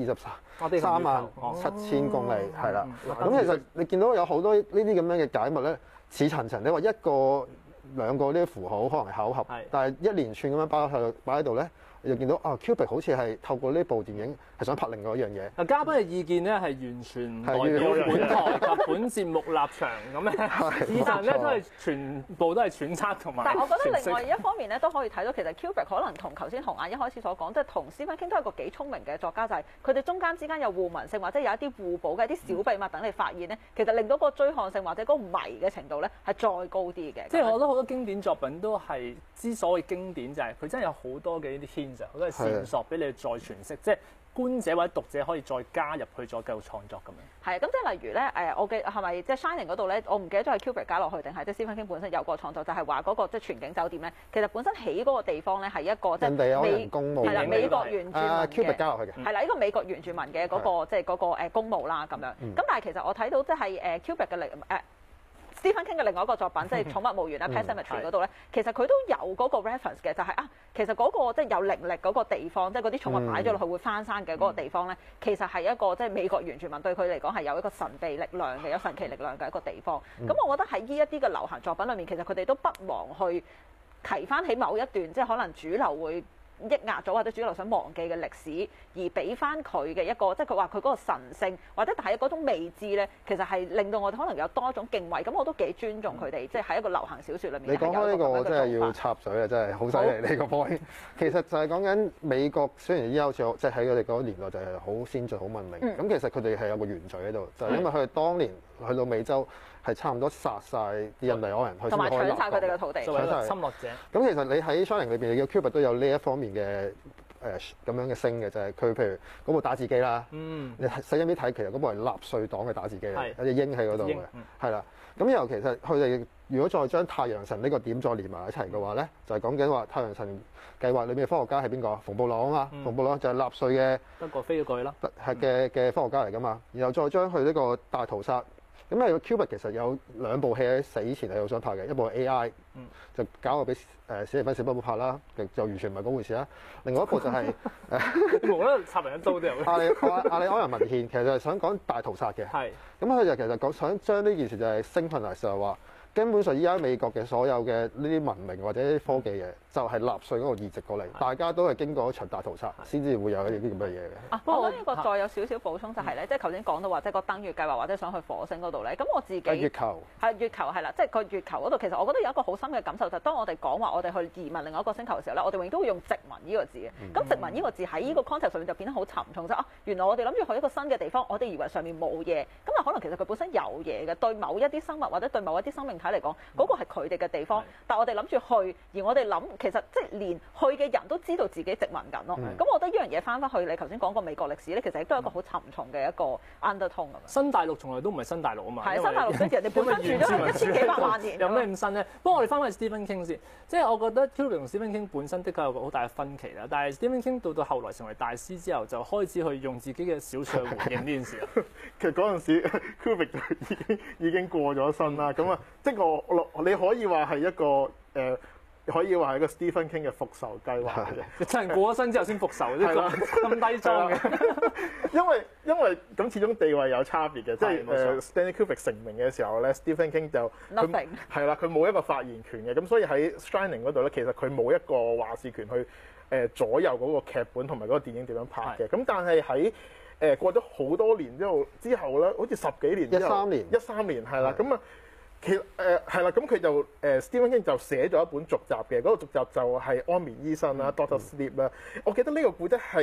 237000公里，係啦。咁其實你見到有好多呢啲咁樣嘅解密咧，似層層。你話一個兩個呢啲符號可能係巧合，但係一連串咁樣擺喺度咧，你就見到啊 Kubrick 好似係透過呢部電影係想拍另外一樣嘢。 嗱，嘉賓嘅意見咧係完全唔代表本台及本節目立場咁咧，以上咧都係全部都係揣測同埋。 但係我覺得另外一方面咧都可以睇到，其實 Kubrick 可能同頭先紅眼一開始所講，即係同 Stephen King 都係一個幾聰明嘅作家，就係佢哋中間之間有互文性，或者有一啲互補嘅一啲小秘密等你發現咧，其實令到個追看性或者嗰個迷嘅程度咧係再高啲嘅。 即係我覺得好多經典作品都係之所謂經典，就係佢真係有好多嘅呢啲 hint，好多線索俾你再詮釋，即係觀者或者讀者可以再加入去，再繼續創作咁樣。 係咁，即係例如咧，我嘅係咪即係 Shining 嗰度咧？我唔記得咗係 Kubrick 加落去定係即係 Stephen King 本身有個創作，就係話嗰個即係全景酒店咧，其實本身起嗰個地方咧係一個即係美國原住民嘅 Kubrick 加落去嘅。 係啦，呢個美國原住民嘅嗰個即係嗰個公墓啦咁樣。咁但係其實我睇到即係Kubrick 嘅Stephen King 嘅另外一個作品，即係《寵物墓園》啦，《Pet Sematary》嗰度咧，其實佢都有嗰個 reference 嘅，就係其實嗰個即係有靈力嗰個地方，即係嗰啲寵物擺咗落去會翻生嘅嗰個地方咧，其實係一個即係美國原住民對佢嚟講係有一個神秘力量嘅、有神奇力量嘅一個地方。咁我覺得喺呢一啲嘅流行作品裏面，其實佢哋都不忘去提翻起某一段，即係可能主流會抑壓咗或者主流想忘記嘅歷史，而俾翻佢嘅一個，即係佢話佢嗰個神性或者係嗰種未知咧，其實係令到我哋可能有多一種敬畏。咁我都幾尊重佢哋，即係喺一個流行小説裏面。 你講開呢個，我真係要插水啊！真係好犀利呢個 point。其實就係講緊美國，雖然依家好似即係喺佢哋嗰個年代就係好先進、好文明。咁其實佢哋係有個原罪喺度，就係因為佢哋當年去到美洲係差唔多殺晒啲印第安人，去同埋搶晒佢哋嘅土地， 作為侵略者。 咁其實你喺 Shining 裏邊，你嘅 Kubrick 都有呢一方面嘅咁樣嘅星嘅，就係佢譬如嗰部打字機啦，你細一啲睇，其實嗰部係納粹黨嘅打字機嚟，有隻鷹喺嗰度嘅，係啦。咁又其實佢哋如果再將太陽神呢個點再連埋一齊嘅話咧，就係講緊話太陽神計劃裏面嘅科學家係邊個？馮布朗啊嘛，馮布朗就係納粹嘅德國飛咗過去啦， 係嘅科學家嚟噶嘛。然後再將佢呢個大屠殺。咁啊，Kubrick 其實有2部戲喺死前係好想拍嘅，一部係 AI，就交個俾史蒂芬史匹堡拍啦，就完全唔係嗰回事啦。另外一部就係無啦啦插人一刀都有。 阿里安人文獻其實就係想講大屠殺嘅。係。咁佢就其實想將呢件事就係synchronize，就係話根本上依家美國嘅所有嘅呢啲文明或者科技嘢，就係納粹嗰個移植過嚟，大家都係經過一場大屠殺先至會有呢啲咁嘅嘢嘅。 不過我覺得呢個再有少少補充就係咧，即係頭先講到話，即係個登月計劃或者想去火星嗰度咧，咁我自己月球係月球係啦，即係個月球嗰度，其實我覺得有一個好深嘅感受，就係當我哋講話我哋去移民另外一個星球嘅時候咧，我哋永遠都會用殖民呢個字嘅。咁殖民呢個字喺呢個 concept 上面就變得好沉重，就原來我哋諗住去一個新嘅地方，我哋以為上面冇嘢，咁啊可能其實佢本身有嘢嘅，對某一啲生物或者對某一啲生命體嚟講，嗰個係佢哋嘅地方，但係我哋諗住去，而我哋諗其實即係連去嘅人都知道自己殖民緊咯。咁我覺得呢樣嘢翻去你頭先講過美國歷史咧，其實亦都係一個好沉重嘅一個 undertone 咁樣。 新大陸從來都唔係新大陸啊嘛。 係新大陸，跟住人哋本身住咗1000幾百萬年。 有咩咁新咧？不過我哋翻返去 Stephen King 先，即係我覺得 Kubrick 同 Stephen King 本身的確有個好大嘅分歧啦。但係 Stephen King 到後來成為大師之後，就開始去用自己嘅小説去回應呢件事啦。 其實嗰陣時 Kubrick 就已經過咗身啦。咁啊，即係你可以話係一個可以話係一個 Stephen King 嘅復仇計劃嘅， 真係過咗身之後先復仇，咁低裝嘅。 因為咁始終地位有差別嘅，即係Stanley Kubrick 成名嘅時候咧 ，Stephen King 就係啦，佢冇一個發言權嘅，咁所以喺 Shining 嗰度咧，其實佢冇一個話事權去左右嗰個劇本同埋嗰個電影點樣拍嘅。咁但係喺過咗好多年之後咧，好似10幾年之後，13年係啦，咁啊。其實係啦，咁佢就Stephen King 就寫咗一本續集嘅，嗰個續集就係安眠醫生啦，Doctor Sleep 啦。我記得呢個故仔係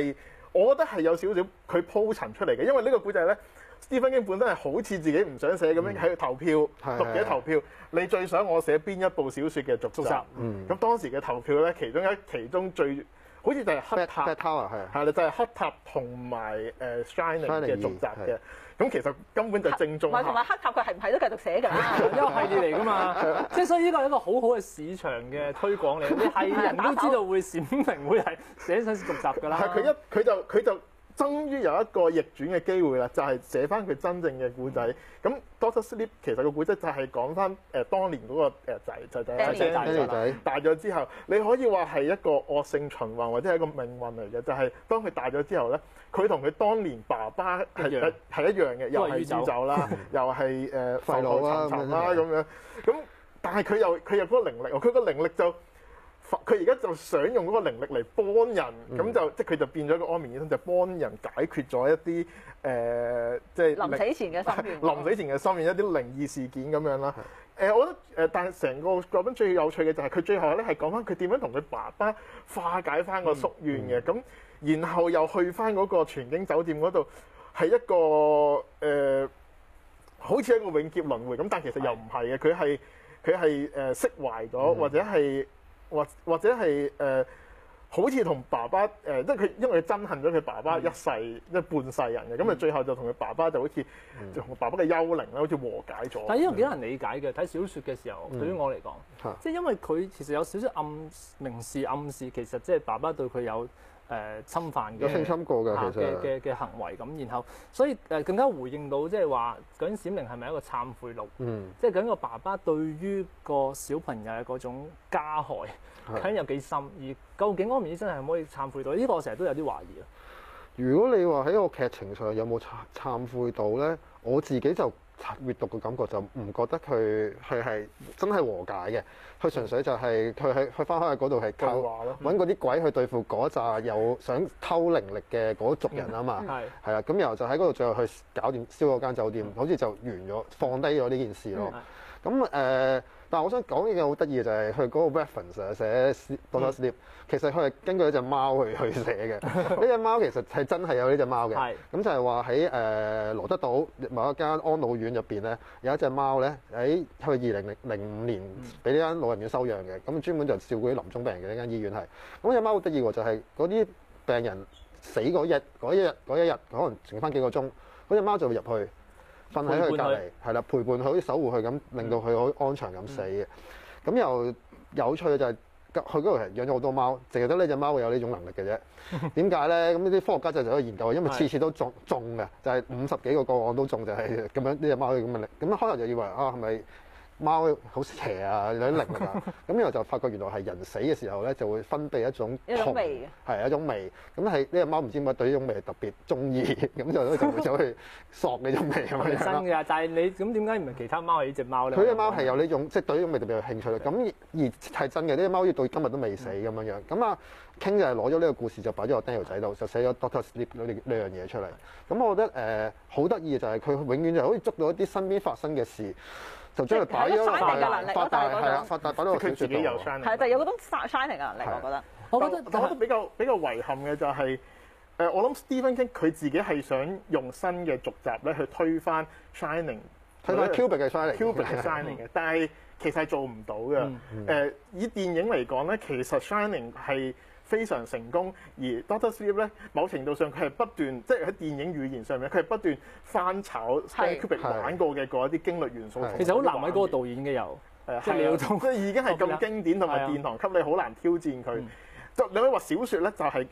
我覺得係有少少佢鋪陳出嚟嘅，因為呢個古仔咧，Stephen King本身係好似自己唔想寫咁樣喺度投票，讀者投票，你最想我寫邊一部小説嘅續集？咁當時嘅投票咧，其中最好似就係黑塔，係啦，就係黑塔同埋Shining 嘅續集嘅。咁其實根本就正中。 同埋黑塔佢係唔係都繼續寫㗎？ 一個系列嚟㗎嘛，即係所以呢個係一個好好嘅市場嘅推廣嚟，你係人都知道會閃靈會係寫新續集㗎啦。 係佢就終於有一個逆轉嘅機會啦，就係寫翻佢真正嘅故仔。咁 Doctor Sleep 其實個故仔就係講翻當年嗰個仔就係大咗之後，你可以話係一個惡性循環或者係一個命運嚟嘅，就係當佢大咗之後咧，佢同佢當年爸爸係一樣嘅，又係宇宙啦，又係浮浮沉沉啦咁樣。咁但係佢有嗰個靈力，佢個靈力就。佢而家就想用嗰個靈力嚟幫人，咁就即係佢就變咗個安眠醫生，就幫人解決咗一啲即係臨死前嘅心願。 臨死前嘅心願一啲靈異事件咁樣啦。我覺得但係成個作品最有趣嘅就係佢最後咧係講翻佢點樣同佢爸爸化解翻個宿願嘅，咁然後又去翻嗰個全景酒店嗰度，係一個好似一個永劫輪迴咁，但其實又唔係嘅，佢係釋懷咗，或者係。或者係好似同爸爸即係佢因為佢憎恨咗佢爸爸一世即係半世人嘅，咁啊最後就同佢爸爸就好似就同爸爸嘅幽靈咧，好似和解咗。 但係呢個幾難理解嘅，睇小説嘅時候，對於我嚟講，即係因為佢其實有少少明示暗示，其實即係爸爸對佢有侵犯嘅， 有性侵過嘅其實嘅行為咁，然後所以更加回應到即係話究竟閃靈係咪一個懺悔錄？即係究竟個爸爸對於個小朋友嘅嗰種加害究竟有幾深？而究竟安眠醫生係唔可以懺悔到？呢個我成日都有啲懷疑啊。 如果你話喺個劇情上有冇懺悔到咧，我自己就閱讀嘅感覺就唔覺得佢係真係和解嘅。佢純粹就係佢翻開去嗰度係靠揾嗰啲鬼去對付嗰紮有想偷靈力嘅嗰族人啊嘛。係啦，咁然後就喺嗰度最後去搞掂燒嗰間酒店，好似就完咗，放低咗呢件事咯。咁但係我想講一樣好得意嘅就係佢嗰個 reference 寫 Doctor Sleep，其實佢係根據一隻貓去寫嘅。呢隻貓其實係真係有呢隻貓嘅。咁就係話喺羅德島某一間安老院入邊咧，有一隻貓咧喺佢2005年俾呢間老人院收養嘅，咁專門就照顧啲臨終病人嘅呢間醫院係。咁隻貓好得意喎，就係嗰啲病人死嗰一日，可能剩翻幾個鐘，嗰隻貓就會入去。瞓喺佢隔離，係啦，陪伴佢，好似守護佢咁，令到佢好安詳咁死嘅。咁又有趣嘅就係，佢嗰度係養咗好多貓，淨係得呢隻貓會有呢種能力嘅啫。點解咧？咁呢啲科學家就喺度研究，因為次次都中嘅，就係50幾個個案都中，就係咁樣呢隻貓有咁嘅力。咁可能就以為係咪貓好邪啊，有啲靈力啊？咁然後就發覺原來係人死嘅時候咧，就會分泌一種味嘅， 係一種味。咁係呢隻貓唔知點解對呢種味特別中意，咁就會走去索呢種味咁樣。 真㗎，但係你咁點解唔係其他貓係呢隻貓咧？ 佢隻貓係有呢種即係對呢種味特別有興趣啦。咁而係真嘅，呢隻貓要到今日都未死咁樣樣。咁King就係攞咗呢個故事就擺咗個 Daniel 仔度，就寫咗 Doctor Sleep 呢樣嘢出嚟。咁我覺得好得意嘅就係佢永遠就好似捉到一啲身邊發生嘅事。就將佢擺咗發大係啦，發大擺到佢自己有 shining， 係就有嗰種 shining 嘅能力，我覺得。 但我覺得比較遺憾嘅就係我諗 Stephen King 佢自己係想用新嘅續集咧去推翻 shining， 推翻 Kubrick 嘅 shining 嘅，但係其實係做唔到嘅。以電影嚟講咧，其實 shining 係非常成功，而 Doctor Sleep 咧，某程度上佢係不斷，即係喺電影語言上面，佢係不斷翻炒 Kubrick 玩過嘅嗰一啲經歷元素。 其實好難為嗰個導演嘅又，即係已經係咁經典同埋殿堂級，你好難挑戰佢。就你可以話小説咧，就係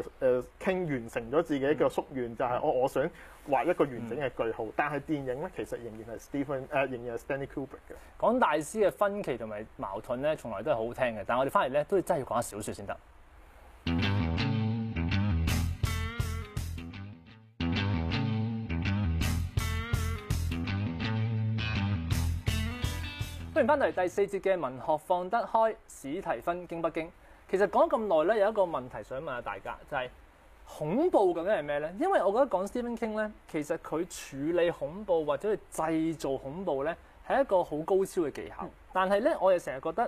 King完成咗自己嘅夙願，就係我想畫一個完整嘅句號。但係電影咧，其實仍然係仍然係 Stanley Kubrick 嘅。 講大師嘅分歧同埋矛盾咧，從來都係好聽嘅。但係我哋翻嚟咧，都真係要講下小説先得。歡迎翻嚟第4節嘅文學放得開，史提芬經北京。其實講咁耐咧，有一個問題想問下大家，就係恐怖究竟係咩咧？因為我覺得講 Stephen King 咧，其實佢處理恐怖或者去製造恐怖咧，係一個好高超嘅技巧。但係咧，我哋成日覺得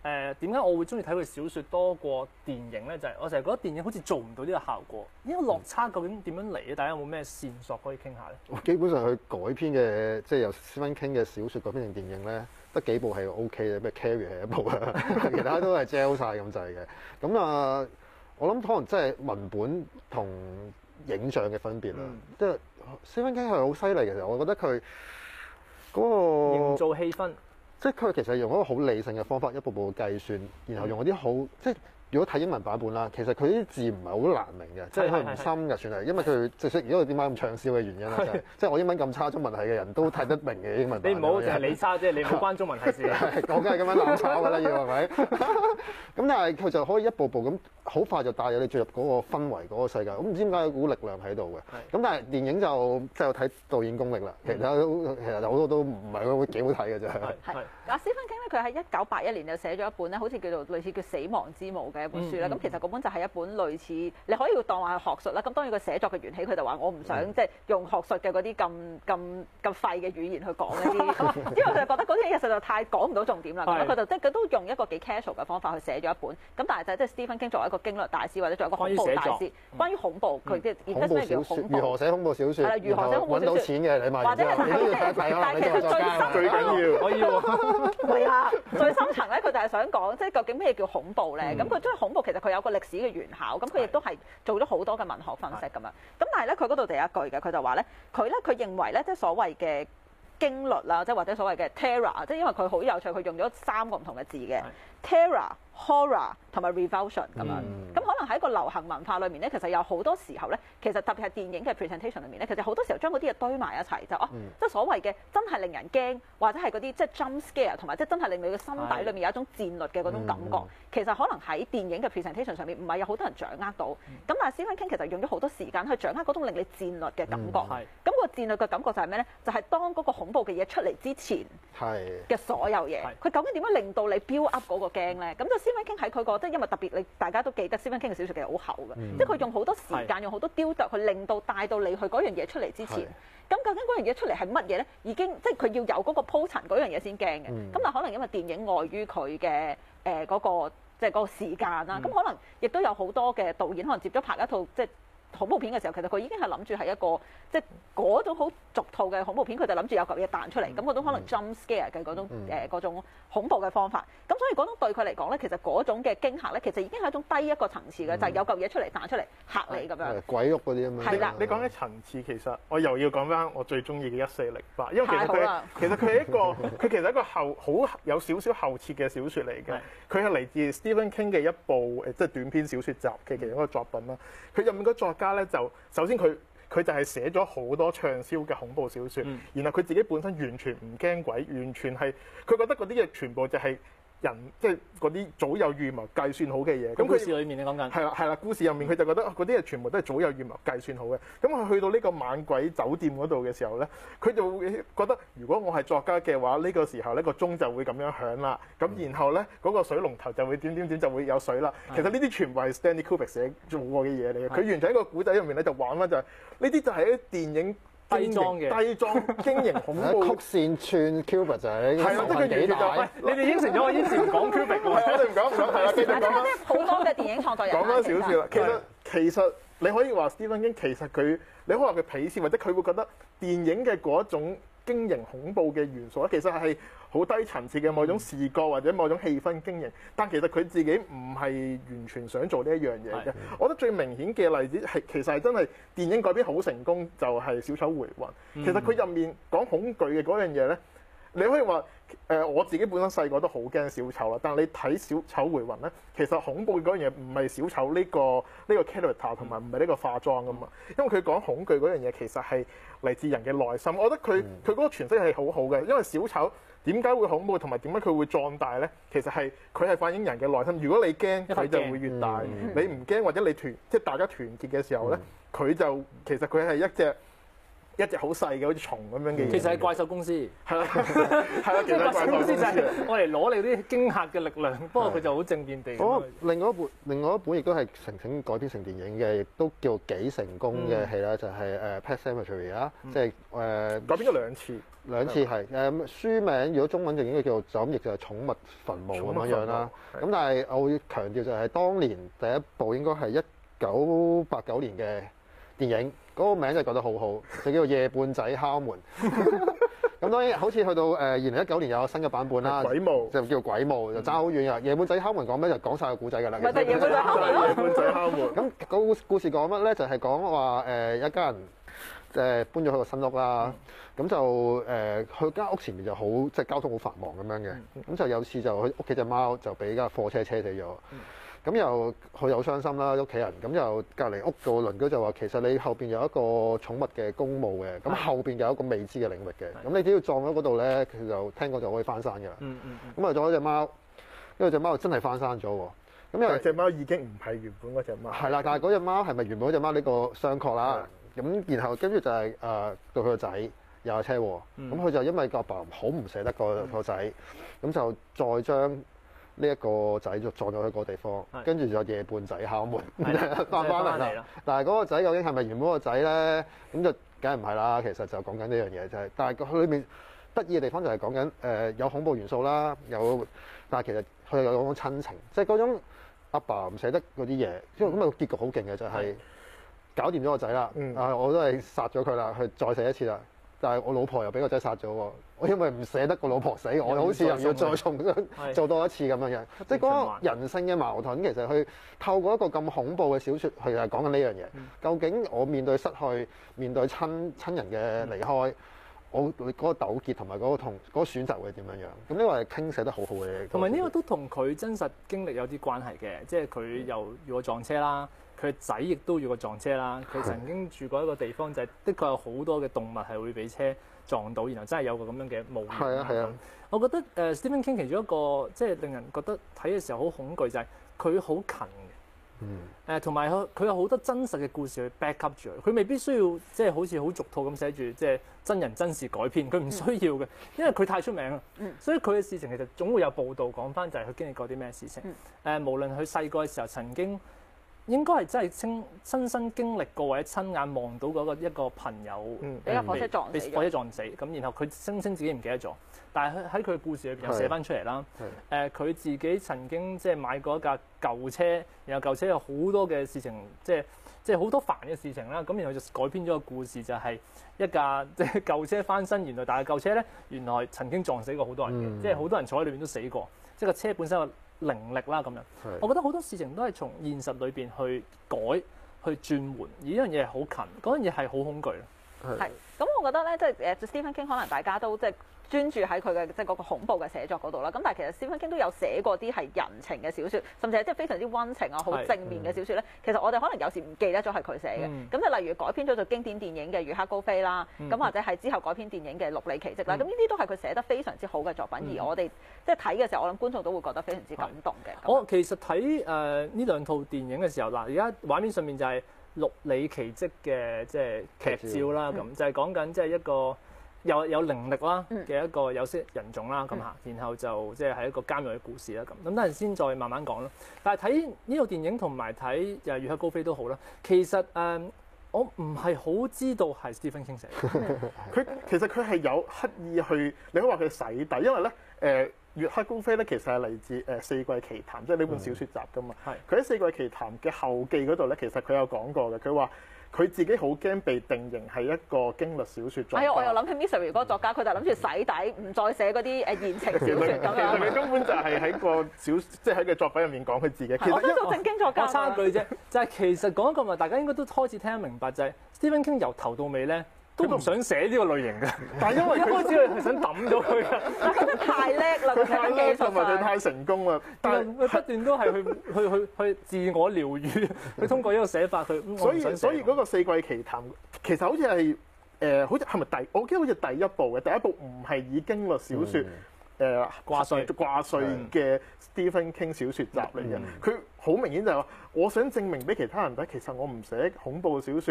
點解我會中意睇佢小説多過電影咧？就係、我成日覺得電影好似做唔到呢個效果。呢個落差究竟點樣嚟咧？大家有冇咩線索可以傾下咧？ 基本上佢改編嘅即係由 Stephen King 嘅小説改編成電影咧，得幾部係 OK 嘅，咩 Carrie 係一部啦，其他都係 gel 晒咁滯嘅。咁啊，我諗可能真係文本同影像嘅分別啦。即係 Stephen King 係好犀利嘅時候，我覺得佢嗰個營造氣氛。 即係佢其實用一個好理性嘅方法，一步步計算，然後用嗰啲好即係如果睇英文版本啦，其實佢啲字唔係好難明嘅，即係佢唔深嘅，算係，因為佢即係如果佢點解咁暢銷嘅原因啦，即係我英文咁差，中文系嘅人都睇得明嘅英文版。 你唔好淨係你差啫，你唔好關中文系事。 我梗係咁樣攬炒㗎啦，要係咪？咁但係佢就可以一步步咁好快就帶咗你進入嗰個氛圍嗰個世界。咁唔知點解有股力量喺度嘅。咁但係電影就即係有睇導演功力啦，其實好多都唔係幾好睇嘅啫。 係。阿 Stephen King 咧，佢喺1981年就寫咗一本咧，好似叫做類似叫《死亡之墓》嘅一本書啦。咁其實嗰本就係一本類似，你可以當話係學術啦。咁當然佢寫作嘅緣起，佢就話我唔想即係用學術嘅嗰啲咁廢嘅語言去講一啲，因為佢就覺得嗰啲嘢實在太講唔到重點啦。咁佢就即係佢都用一個幾 casual 嘅方法去寫咗一本。咁但係就即係 Stephen King 作為一個驚慄大師或者作為一個恐怖大師，關於恐怖佢即係咩叫恐怖？ 如何寫恐怖小説？ 係啦，如何寫恐怖小説？ 揾到錢嘅你咪，或者係你都要睇睇啦。 但係其實最緊要， 可以喎。 係啊，最深層咧，佢就係想講，即係究竟咩叫恐怖咧？咁佢將恐怖其實佢有個歷史嘅原考，咁佢亦都係做咗好多嘅文學分析咁樣。咁但係咧，佢嗰度第一句嘅，佢就話咧，佢認為咧，即係所謂嘅驚慄啦，即係或者所謂嘅 terror， 即係因為佢好有趣，佢用咗3個唔同嘅字嘅 terror、horror 同埋 revulsion 咁樣。咁可能喺個流行文化裏面咧，其實有好多時候咧，其實特別係電影嘅 presentation 裏面咧，其實好多時候將嗰啲嘢堆埋一齊，就即係所謂嘅真係令人驚，或者係嗰啲即係 jump scare，同埋即係真係令你嘅心底裏面有一種戰慄嘅嗰種感覺。其實可能喺電影嘅 presentation 上面唔係有好多人掌握到。咁但係 Stephen King 其實用咗好多時間去掌握嗰種令你戰慄嘅感覺。咁個戰慄嘅感覺就係咩咧？就係當嗰個恐怖嘅嘢出嚟之前嘅所有嘢，佢究竟點樣令到你 build up 嗰個驚咧？咁就 Stephen King 喺佢個即係因為特別你大家都記得 Stephen King 嘅小説其實好厚嘅，即係佢用好多時間，用好多雕琢去令到帶到你去嗰樣嘢出嚟之前。咁究竟嗰樣嘢出嚟係乜嘢咧？已經即係佢要有嗰個鋪陳嗰樣嘢先驚嘅。咁但係可能因為電影礙於佢嘅嗰個即係嗰個時間啦，咁可能亦都有好多嘅導演可能接咗拍一套即係恐怖片嘅時候，其實佢已經係諗住係一個即係嗰種好俗套嘅恐怖片，佢就諗住有嚿嘢彈出嚟，咁嗰種可能 jump scare 嘅嗰種恐怖嘅方法。咁所以嗰種對佢嚟講咧，其實嗰種嘅驚嚇咧，其實已經係一種低一個層次嘅，就係有嚿嘢出嚟彈出嚟嚇你咁樣。 鬼屋嗰啲啊嘛。 係啦。 你講起層次，其實我又要講翻我最中意嘅1408，因為其實佢係一個佢其實一個好有少少後設嘅小説嚟嘅。佢係嚟自 Stephen King 嘅一部即係短篇小説集嘅其中一個作品啦。佢入面個作家咧就首先佢就係寫咗好多暢銷嘅恐怖小説，然後佢自己本身完全唔驚鬼，完全係佢覺得嗰啲嘢全部就係人即係嗰啲早有預謀計算好嘅嘢。咁故事裏面你講緊係啦，故事入面佢就覺得嗰啲嘢全部都係早有預謀計算好嘅。咁佢去到呢個猛鬼酒店嗰度嘅時候咧，佢就會覺得如果我係作家嘅話，呢個時候呢個鐘就會咁樣響啦。咁然後咧嗰個水龍頭就會點就會有水啦。其實呢啲全部係 Stanley Kubrick 做過嘅嘢嚟嘅。佢完全喺個古仔入面咧就玩翻就係呢啲就係啲電影低裝經營恐怖曲線串 Kubrick 就係係啦，即係佢完全就你哋應承咗我以前唔講 Kubrick 喎， 我哋唔講係啦，繼續講啦。 好多嘅電影創作人講翻少少啦，其實你可以話 Stephen King 其實佢你可以話佢鄙視，或者佢會覺得電影嘅嗰一種經營恐怖嘅元素咧，其實係好低層次嘅某種視覺或者某種氣氛經營，但其實佢自己唔係完全想做呢一樣嘢嘅。我覺得最明顯嘅例子係其實係真係電影改編好成功，就係《小丑回魂》。其實佢入面講恐懼嘅嗰樣嘢咧，你可以話我自己本身細個都好驚小丑啦，但係你睇《小丑回魂》咧，其實恐怖嘅嗰樣嘢唔係小丑呢個 character 同埋唔係呢個化妝噶嘛，因為佢講恐懼嗰樣嘢其實係嚟自人嘅內心。我覺得佢嗰個詮釋係好好嘅，因為小丑點解會恐怖同埋點解佢會壯大咧？其實係佢係反映人嘅內心。如果你驚，佢就會越大；你唔驚或者你即係大家團結嘅時候咧，佢就其實佢係一隻一隻好細嘅好似蟲咁樣嘅嘢。 其實係怪獸公司， 係啦，係啦，其實係怪獸公司就係我嚟攞你啲驚嚇嘅力量，不過佢就好正面地咁樣。 另外一本亦都係成改編成電影嘅，亦都叫幾成功嘅戲啦，就係Pet Sematary 啦，即係改編咗兩次係書名，如果中文就應該叫做就咁譯就係寵物墳墓咁樣啦。咁但係我會強調就係當年第一部應該係1989年嘅電影，嗰個名就覺得好好，就叫做《夜半仔敲門》。咁當然好似去到2019年有新嘅版本啦， 鬼墓就叫鬼墓，就爭好遠啊！夜半仔敲門講咩就講晒個故仔㗎啦。 咪就係夜半仔敲門咯。 夜半仔敲門。 咁個故事講乜咧？就係講話一家人搬咗去個新屋啦。咁就佢間屋前面就好即係交通好繁忙咁樣嘅。咁就有次就佢屋企隻貓就俾架貨車車死咗。咁又佢有傷心啦，屋企人。咁又隔離屋個鄰居就話：其實你後邊有一個寵物嘅公墓嘅，咁後邊有一個未知嘅領域嘅。咁你只要撞咗嗰度咧，佢就聽講就可以翻山㗎啦。咁啊撞咗隻貓，因為隻貓真係翻山咗喎。咁因為隻貓已經唔係原本嗰隻貓。 係啦，但係嗰隻貓係咪原本嗰隻貓呢個商榷啦。咁然後跟住就係到佢個仔有車禍，咁佢就因為個阿爸好唔捨得個仔，咁就再將呢一個仔就撞咗去個地方，跟住就夜半仔敲門翻嚟啦。但係嗰個仔究竟係咪原本個仔咧？咁就梗係唔係啦。其實就講緊呢樣嘢就係，但係佢裏面得意嘅地方就係講緊有恐怖元素啦，但係其實佢有講親情，即係嗰種阿爸唔捨得嗰啲嘢，因為咁個結局好勁嘅就係搞掂咗個仔啦。我都係殺咗佢啦，佢再死一次啦。但係我老婆又俾個仔殺咗喎，我因為唔捨得個老婆死，我好似又要再重新做多一次咁樣樣，即係嗰個人性嘅矛盾。其實佢透過一個咁恐怖嘅小説，佢係講緊呢樣嘢。究竟我面對失去、面對親人嘅離開，我嗰個糾結同埋嗰個痛、嗰個選擇會點樣樣？咁呢個係傾寫得好好嘅。 同埋呢個都同佢真實經歷有啲關係嘅，即係佢又遇過撞車啦。佢仔亦都遇過撞車啦，佢曾經住過一個地方，就係的確有好多嘅動物係會俾車撞到，然後真係有個咁樣嘅冒險。係啊。我覺得Stephen King 其中一個即係令人覺得睇嘅時候好恐懼就係佢好近嘅。同埋佢有好多真實嘅故事去 back up 住佢，佢未必需要即係好似好俗套咁寫住即係真人真事改編，佢唔需要嘅，因為佢太出名啦。所以佢嘅事情其實總會有報導講翻，就係佢經歷過啲咩事情。無論佢細個嘅時候曾經。應該係真係親身經歷過或者親眼望到嗰一個朋友俾架火車撞死， 咁然後佢聲稱自己唔記得咗，但係喺佢嘅故事裏邊又寫翻出嚟啦。佢自己曾經即係買過一架舊車，然後舊車有好多嘅事情，即係好多煩嘅事情啦。咁然後就改編咗個故事，就係一架即係舊車翻身，原來但係舊車咧原來曾經撞死過好多人嘅，即係好多人坐喺裏邊都死過，即係個車本身靈力啦咁樣，我覺得好多事情都係從現實裏邊去改、去轉換，而呢樣嘢係好近，嗰樣嘢係好恐懼咯。 係，咁我覺得咧，即係Stephen King可能大家都即係專注喺佢嘅即係嗰個恐怖嘅寫作嗰度啦。咁但係其實Stephen King都有寫過啲係人情嘅小説，甚至係即係非常之溫情啊、好正面嘅小説咧。其實我哋可能有時唔記得咗係佢寫嘅。咁就例如改編咗做經典電影嘅《月黑高飛》啦，咁或者係之後改編電影嘅《陸離奇蹟》啦。咁呢啲都係佢寫得非常之好嘅作品，而我哋即係睇嘅時候，我諗觀眾都會覺得非常之感動嘅。 我其實睇呢兩套電影嘅時候，嗱而家畫面上面就係陸離奇蹟嘅即係劇照啦，咁就係講緊即係一個有靈力啦嘅一個有色人種啦，咁嚇，然後就即係一個監獄嘅故事啦，咁等陣先再慢慢講啦。但係睇呢套電影同埋睇《月黑高飛》都好啦，其實我唔係好知道係 Stephen King 寫嘅。 其實佢係有刻意去，你可以話佢洗底，因為咧《月黑高飛》咧其實係嚟自《四季奇談》，即係呢本小説集噶嘛。佢喺《四季奇談》嘅後記嗰度咧，其實佢有講過嘅，佢話佢自己好驚被定型係一個驚慄小説作家。 我又諗起 Misery 嗰個作家，佢就諗住洗底，唔再寫嗰啲言情小説咁樣。 其實佢根本就係喺個即係喺個作品入面講佢自己。其實我想做正經作家。 我差一句啫，就係其實講一個話，大家應該都開始聽得明白，就係 Stephen King 由頭到尾咧都唔想寫呢個類型嘅，但係因為一開始佢係想抌咗佢嘅， 但係覺得太叻啦，佢太技術同埋佢太成功啦。 但係佢不斷都係去自我療愈，佢通過呢個寫法佢。 所以嗰個《四季奇談》其實好似係好似係咪我記得好似第一部嘅，第一部唔係以驚慄小説掛帥嘅 Stephen King 小説集嚟嘅，佢好明顯就係話，我想證明俾其他人睇，其實我唔寫恐怖小説。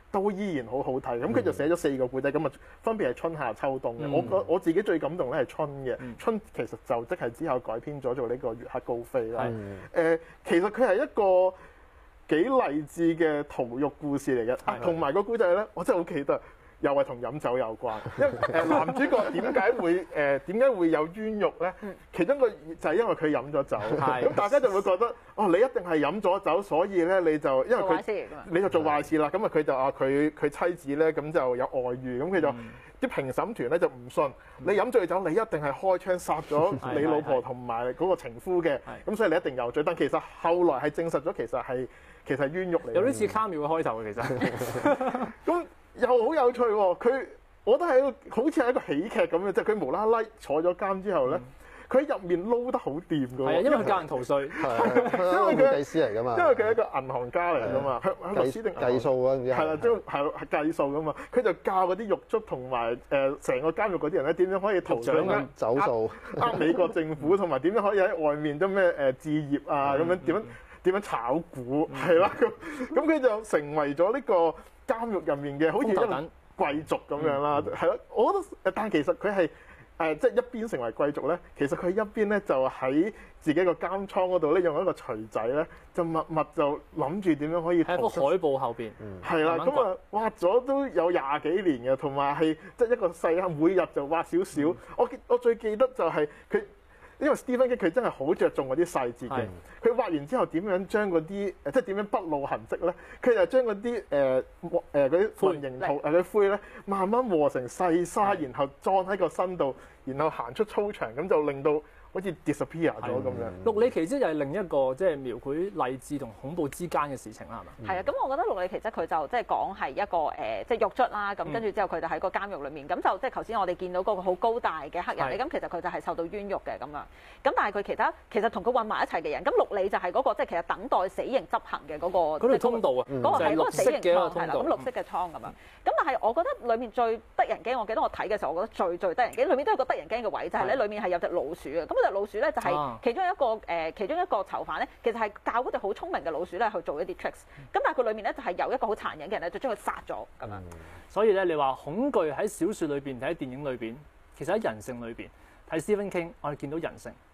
都依然好好睇。咁佢就寫咗4個故仔，咁啊分別係春夏秋冬嘅。我自己最感動咧係春嘅，春其實就即係之後改編咗做呢個月黑高飛啦。其實佢係一個幾勵志嘅逃獄故事嚟嘅，同埋個故仔咧，我真係好記得。又係同飲酒有關，因為男主角點解會有冤獄咧？其中一個就係因為佢飲咗酒，咁大家就會覺得哦，你一定係飲咗酒，所以咧你就因為你就做壞事啦。咁啊佢就佢妻子咧咁就有外遇，咁佢就啲評審團咧就唔信你飲醉酒，你一定係開槍殺咗你老婆同埋嗰個情夫嘅，咁所以你一定有罪。但其實後來係證實咗，其實係冤獄嚟。 有啲似卡妙嘅開頭嘅其實。 咁又好有趣喎！我覺得係好似係一個喜劇咁嘅，即係佢無啦啦坐咗監之後咧，佢喺入面撈得好掂㗎喎。 係啊，因為佢教人逃稅， 因為佢計師嚟㗎嘛。 因為佢係一個銀行家嚟㗎嘛，係律師定計數嗰陣時。 係啦，即係計數㗎嘛。佢就教嗰啲獄卒同埋成個監獄嗰啲人咧，點樣可以逃稅走數， 美國政府，同埋點樣可以喺外面都咩置業啊咁樣點樣炒股係啦咁佢就成為咗呢個監獄入面嘅好似一個貴族咁樣啦，係咯。我覺得，但其實佢係即係一邊成為貴族咧，其實佢一邊咧就喺自己個監倉嗰度咧，用一個錘仔咧，就默默就諗住點樣可以喺個海報後邊， 係啦，咁啊挖咗都有20幾年嘅，同埋係即係一個細坑，每日就挖少少。我最記得就係佢。因為 Stephen King 佢真係好着重嗰啲細節嘅，佢畫完之後點樣將嗰啲即係點樣不露痕跡咧？佢就將嗰啲嗰啲混凝土嗰啲灰咧，慢慢磨成細沙，然後裝喺個身度，然後行出操場，咁就令到好似 disappear 咗咁樣。 綠里奇蹟又係另一個即係描繪勵志同恐怖之間嘅事情啦，係嘛？ 係啊，咁我覺得綠里奇蹟佢就即係講係一個即係獄卒啦，咁跟住之後佢就喺個監獄裏面，咁就即係頭先我哋見到嗰個好高大嘅黑人咧，咁其實佢就係受到冤獄嘅咁樣。咁但係佢其實同佢混埋一齊嘅人，咁綠里就係嗰個即係其實等待死刑執行嘅嗰個。 嗰條通道啊， 嗰個係嗰個死刑倉係啦，咁綠色嘅倉咁樣。咁但係我覺得裡面最得人驚，我記得我睇嘅時候，我覺得最得人驚，裡面都有個得人驚嘅位，就係咧裡面係有隻老鼠嘅。咁嗰隻老鼠咧就係其中一個囚犯咧，其實係教嗰隻好聰明嘅老鼠咧去做一啲 tricks。咁但係佢裡面咧就係有一個好殘忍嘅人咧，就將佢殺咗咁樣。 所以咧，你話恐懼喺小説裏邊，睇喺電影裏邊，其實喺人性裏邊睇 Stephen King，我哋見到人性。